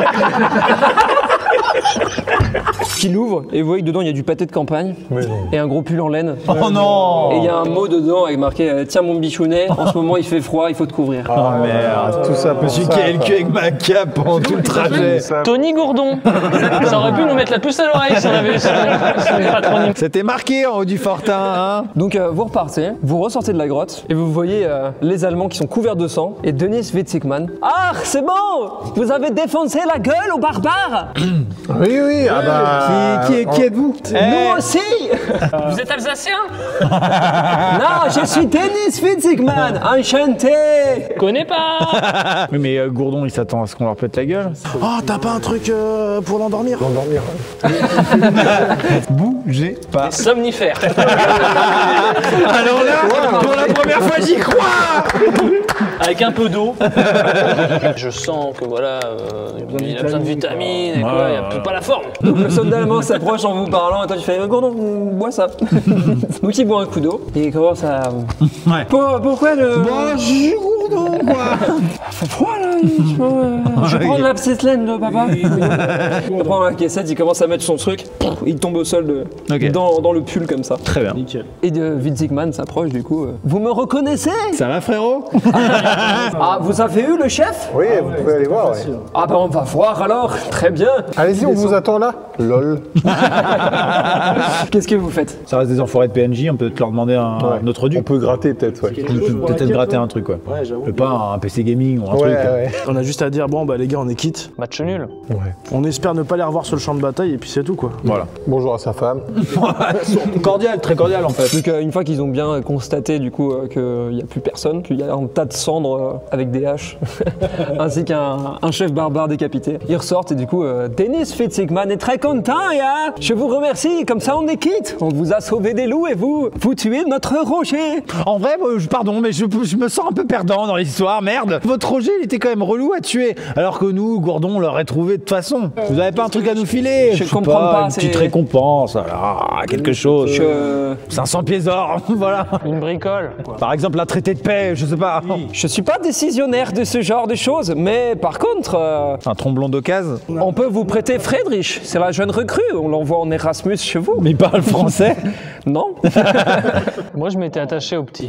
Speaker 4: qui l'ouvre et vous voyez que dedans il y a du pâté de campagne et un gros pull en laine.
Speaker 1: Oh non!
Speaker 4: Et il y a un mot dedans avec marqué euh, tiens mon bichounet, en ce moment il fait froid, il faut te couvrir.
Speaker 1: Oh merde!
Speaker 5: Tout ça pour
Speaker 1: Je suis
Speaker 5: ça.
Speaker 1: qui a le cul avec ma cape pendant tout le trajet.
Speaker 6: Tony Gourdon. Ça aurait pu nous mettre la puce à l'oreille si on avait eu son, son patronyme.
Speaker 1: C'était marqué en haut du fortin, hein?
Speaker 4: Donc euh, vous repartez, vous ressortez de la grotte et vous voyez euh, les Allemands qui sont couverts de sang et Denis Witzigmann. Ah c'est bon, vous avez défoncé la gueule aux barbares.
Speaker 5: Oui, oui, ah bah.
Speaker 1: Qui, qui, qui êtes-vous?
Speaker 4: Nous aussi.
Speaker 6: Vous êtes alsacien?
Speaker 4: Non, je suis Denis Witzigmann, enchanté.
Speaker 6: Connais pas.
Speaker 1: Oui, mais euh, Gourdon, il s'attend à ce qu'on leur pète la gueule.
Speaker 3: Oh, t'as pas un truc euh, pour l'endormir?
Speaker 5: Endormir.
Speaker 1: Bougez pas.
Speaker 6: Somnifère.
Speaker 1: Alors là, pour la première fois, j'y crois!
Speaker 6: Avec un peu d'eau. Je sens que voilà, euh, il a besoin de vitamines et quoi, il a peut-être pas la forme.
Speaker 4: Donc le soldat allemand s'approche en vous parlant et toi tu fais Gourdon, bois ça. Donc il boit un coup d'eau et il commence à.
Speaker 1: Ouais.
Speaker 4: Pour- pourquoi le.
Speaker 1: Bonjour, Gourdon, quoi!
Speaker 4: fait froid là, il- je, euh, je vais prendre la petite laine de papa. Il prend la cassette, il commence à mettre son truc, il tombe au sol de,
Speaker 1: Ok.
Speaker 4: dans, dans le pull comme ça.
Speaker 1: Très bien.
Speaker 4: Et de Witzigmann s'approche du coup. euh, Vous me reconnaissez?
Speaker 1: Ça va, frérot?
Speaker 4: Ah, vous avez eu le chef?
Speaker 5: Oui, vous pouvez aller voir, ouais.
Speaker 4: Ah bah on va voir alors, très bien.
Speaker 5: Allez-y, on vous attend là. Lol.
Speaker 4: Qu'est-ce que vous faites?
Speaker 1: Ça reste des enfoirés de P N J, on peut peut-être leur demander un,
Speaker 5: Ouais.
Speaker 1: un autre dû.
Speaker 5: On peut gratter peut-être, ouais.
Speaker 1: On peut peut-être gratter un truc, quoi.
Speaker 3: Ouais, j'avoue.
Speaker 1: Mais pas un P C gaming ou un
Speaker 5: Ouais,
Speaker 1: truc.
Speaker 5: ouais.
Speaker 3: On a juste à dire, bon, bah les gars, on est quitte.
Speaker 6: Match nul.
Speaker 3: On espère ne pas les revoir sur le champ de bataille, et puis c'est tout, quoi.
Speaker 1: Voilà.
Speaker 5: Bonjour à sa femme.
Speaker 1: Cordial, très cordial en fait.
Speaker 4: Donc euh, une fois qu'ils ont bien constaté du coup euh, qu'il n'y a plus personne, qu'il y a un tas de cendres euh, avec des haches, ainsi qu'un un chef barbare décapité, ils ressortent et du coup euh, Denis Witzigmann est très content et hein, je vous remercie, comme ça on est quitte. On vous a sauvé des loups et vous, vous tuez notre Roger.
Speaker 1: En vrai, moi, je- pardon, mais je, je me sens un peu perdant dans l'histoire, merde. Votre Roger, il était quand même relou à tuer. Alors que nous, Gourdon, on l'aurait trouvé de toute façon. Vous avez pas un truc à nous filer?
Speaker 4: Je
Speaker 1: sais
Speaker 4: comprends pas,
Speaker 1: Une
Speaker 4: c'est-
Speaker 1: petite récompense, voilà, quelque chose.
Speaker 4: Je,
Speaker 1: cinq cents pièces d'or, voilà.
Speaker 6: Une bricole.
Speaker 1: Par exemple, un traité de paix, je sais pas.
Speaker 4: je suis pas décisionnaire de ce genre de choses, mais par contre, euh,
Speaker 1: Un tromblon d'occasion.
Speaker 4: on peut vous prêter Friedrich, c'est la jeune recrue, on l'envoie en Erasmus chez vous.
Speaker 1: Mais il parle français.
Speaker 4: Non?
Speaker 6: Moi, je m'étais attaché au petit.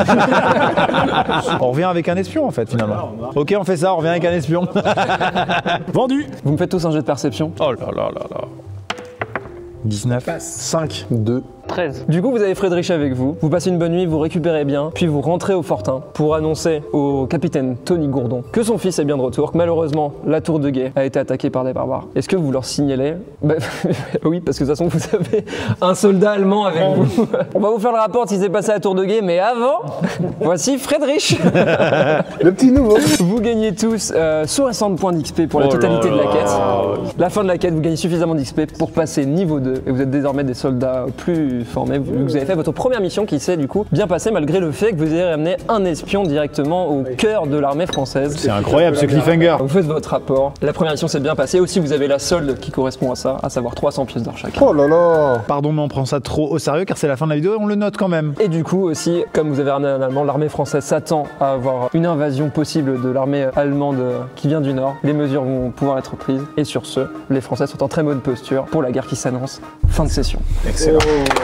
Speaker 1: On revient avec un espion en fait, finalement. Ok, on fait ça, on revient avec un espion.
Speaker 3: Vendu.
Speaker 4: Vous me faites tous un jet de perception.
Speaker 1: Oh là là là là. dix-neuf.
Speaker 3: cinq.
Speaker 5: Deux.
Speaker 6: treize.
Speaker 4: Du coup, vous avez Friedrich avec vous, vous passez une bonne nuit, vous récupérez bien, puis vous rentrez au fortin pour annoncer au capitaine Tony Gourdon que son fils est bien de retour, que malheureusement, la tour de guet a été attaquée par des barbares. Est-ce que vous leur signalez? Bah, oui, parce que de toute façon, vous avez un soldat allemand avec vous. On va vous faire le rapport de ce qui s'est passé à la tour de guet, mais avant, voici Friedrich.
Speaker 5: Le petit nouveau.
Speaker 4: Vous gagnez tous euh, soixante points d'X P pour la
Speaker 1: Oh là
Speaker 4: totalité de la
Speaker 1: là.
Speaker 4: quête. La fin de la quête, vous gagnez suffisamment d'X P pour passer niveau deux et vous êtes désormais des soldats plus formés. Vous, vous avez fait votre première mission qui s'est du coup bien passée malgré le fait que vous ayez ramené un espion directement au cœur de l'armée française.
Speaker 1: C'est incroyable ce cliffhanger.
Speaker 4: Vous faites votre rapport. La première mission s'est bien passée. Aussi, vous avez la solde qui correspond à ça, à savoir trois cents pièces d'or chaque.
Speaker 5: Oh là là.
Speaker 1: Pardon, mais on prend ça trop au sérieux car c'est la fin de la vidéo et on le note quand même.
Speaker 4: Et du coup aussi, comme vous avez ramené un Allemand, l'armée française s'attend à avoir une invasion possible de l'armée allemande qui vient du Nord. Les mesures vont pouvoir être prises. Et sur ce, les Français sont en très bonne posture pour la guerre qui s'annonce. Fin de session.
Speaker 1: Excellent.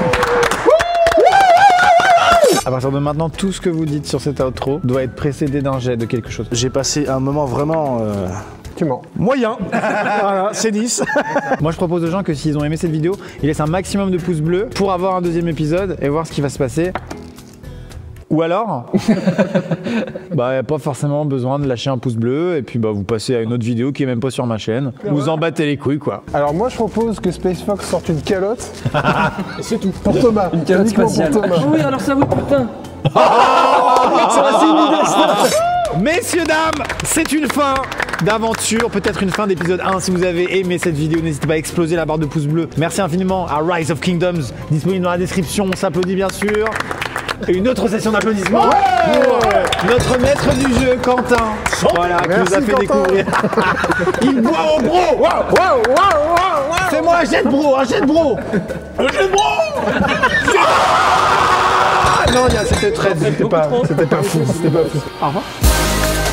Speaker 1: À partir de maintenant, tout ce que vous dites sur cet outro doit être précédé d'un jet de quelque chose.
Speaker 3: J'ai passé un moment vraiment euh,
Speaker 5: Tu mens.
Speaker 3: moyen. Voilà, c'est dix.
Speaker 1: Moi, je propose aux gens que s'ils ont aimé cette vidéo, ils laissent un maximum de pouces bleus pour avoir un deuxième épisode et voir ce qui va se passer Ou alors, bah y a pas forcément besoin de lâcher un pouce bleu et puis bah vous passez à une autre vidéo qui est même pas sur ma chaîne. Vous en battez les couilles quoi.
Speaker 5: Alors moi je propose que Space Fox sorte une calotte. C'est tout. Pour Thomas.
Speaker 4: Une calotte
Speaker 5: Uniquement
Speaker 4: spatiale.
Speaker 5: pour Thomas.
Speaker 4: Ah oui, alors ça oui, putain.
Speaker 1: Messieurs, dames, c'est une fin d'aventure, peut-être une fin d'épisode un. Si vous avez aimé cette vidéo, n'hésitez pas à exploser la barre de pouce bleu. Merci infiniment à Rise of Kingdoms, disponible dans la description. On s'applaudit bien sûr. Et une autre session d'applaudissements pour notre maître du jeu, Quentin. Voilà, qui nous a fait
Speaker 5: Quentin.
Speaker 1: découvrir. Il boit au bro. Wow, wow, wow, wow, wow. Fais-moi un jet de bro, un jet de bro. Un jet de bro. Ah non, c'était très, c'était pas, c'était pas fou, c'était pas fou. Au revoir.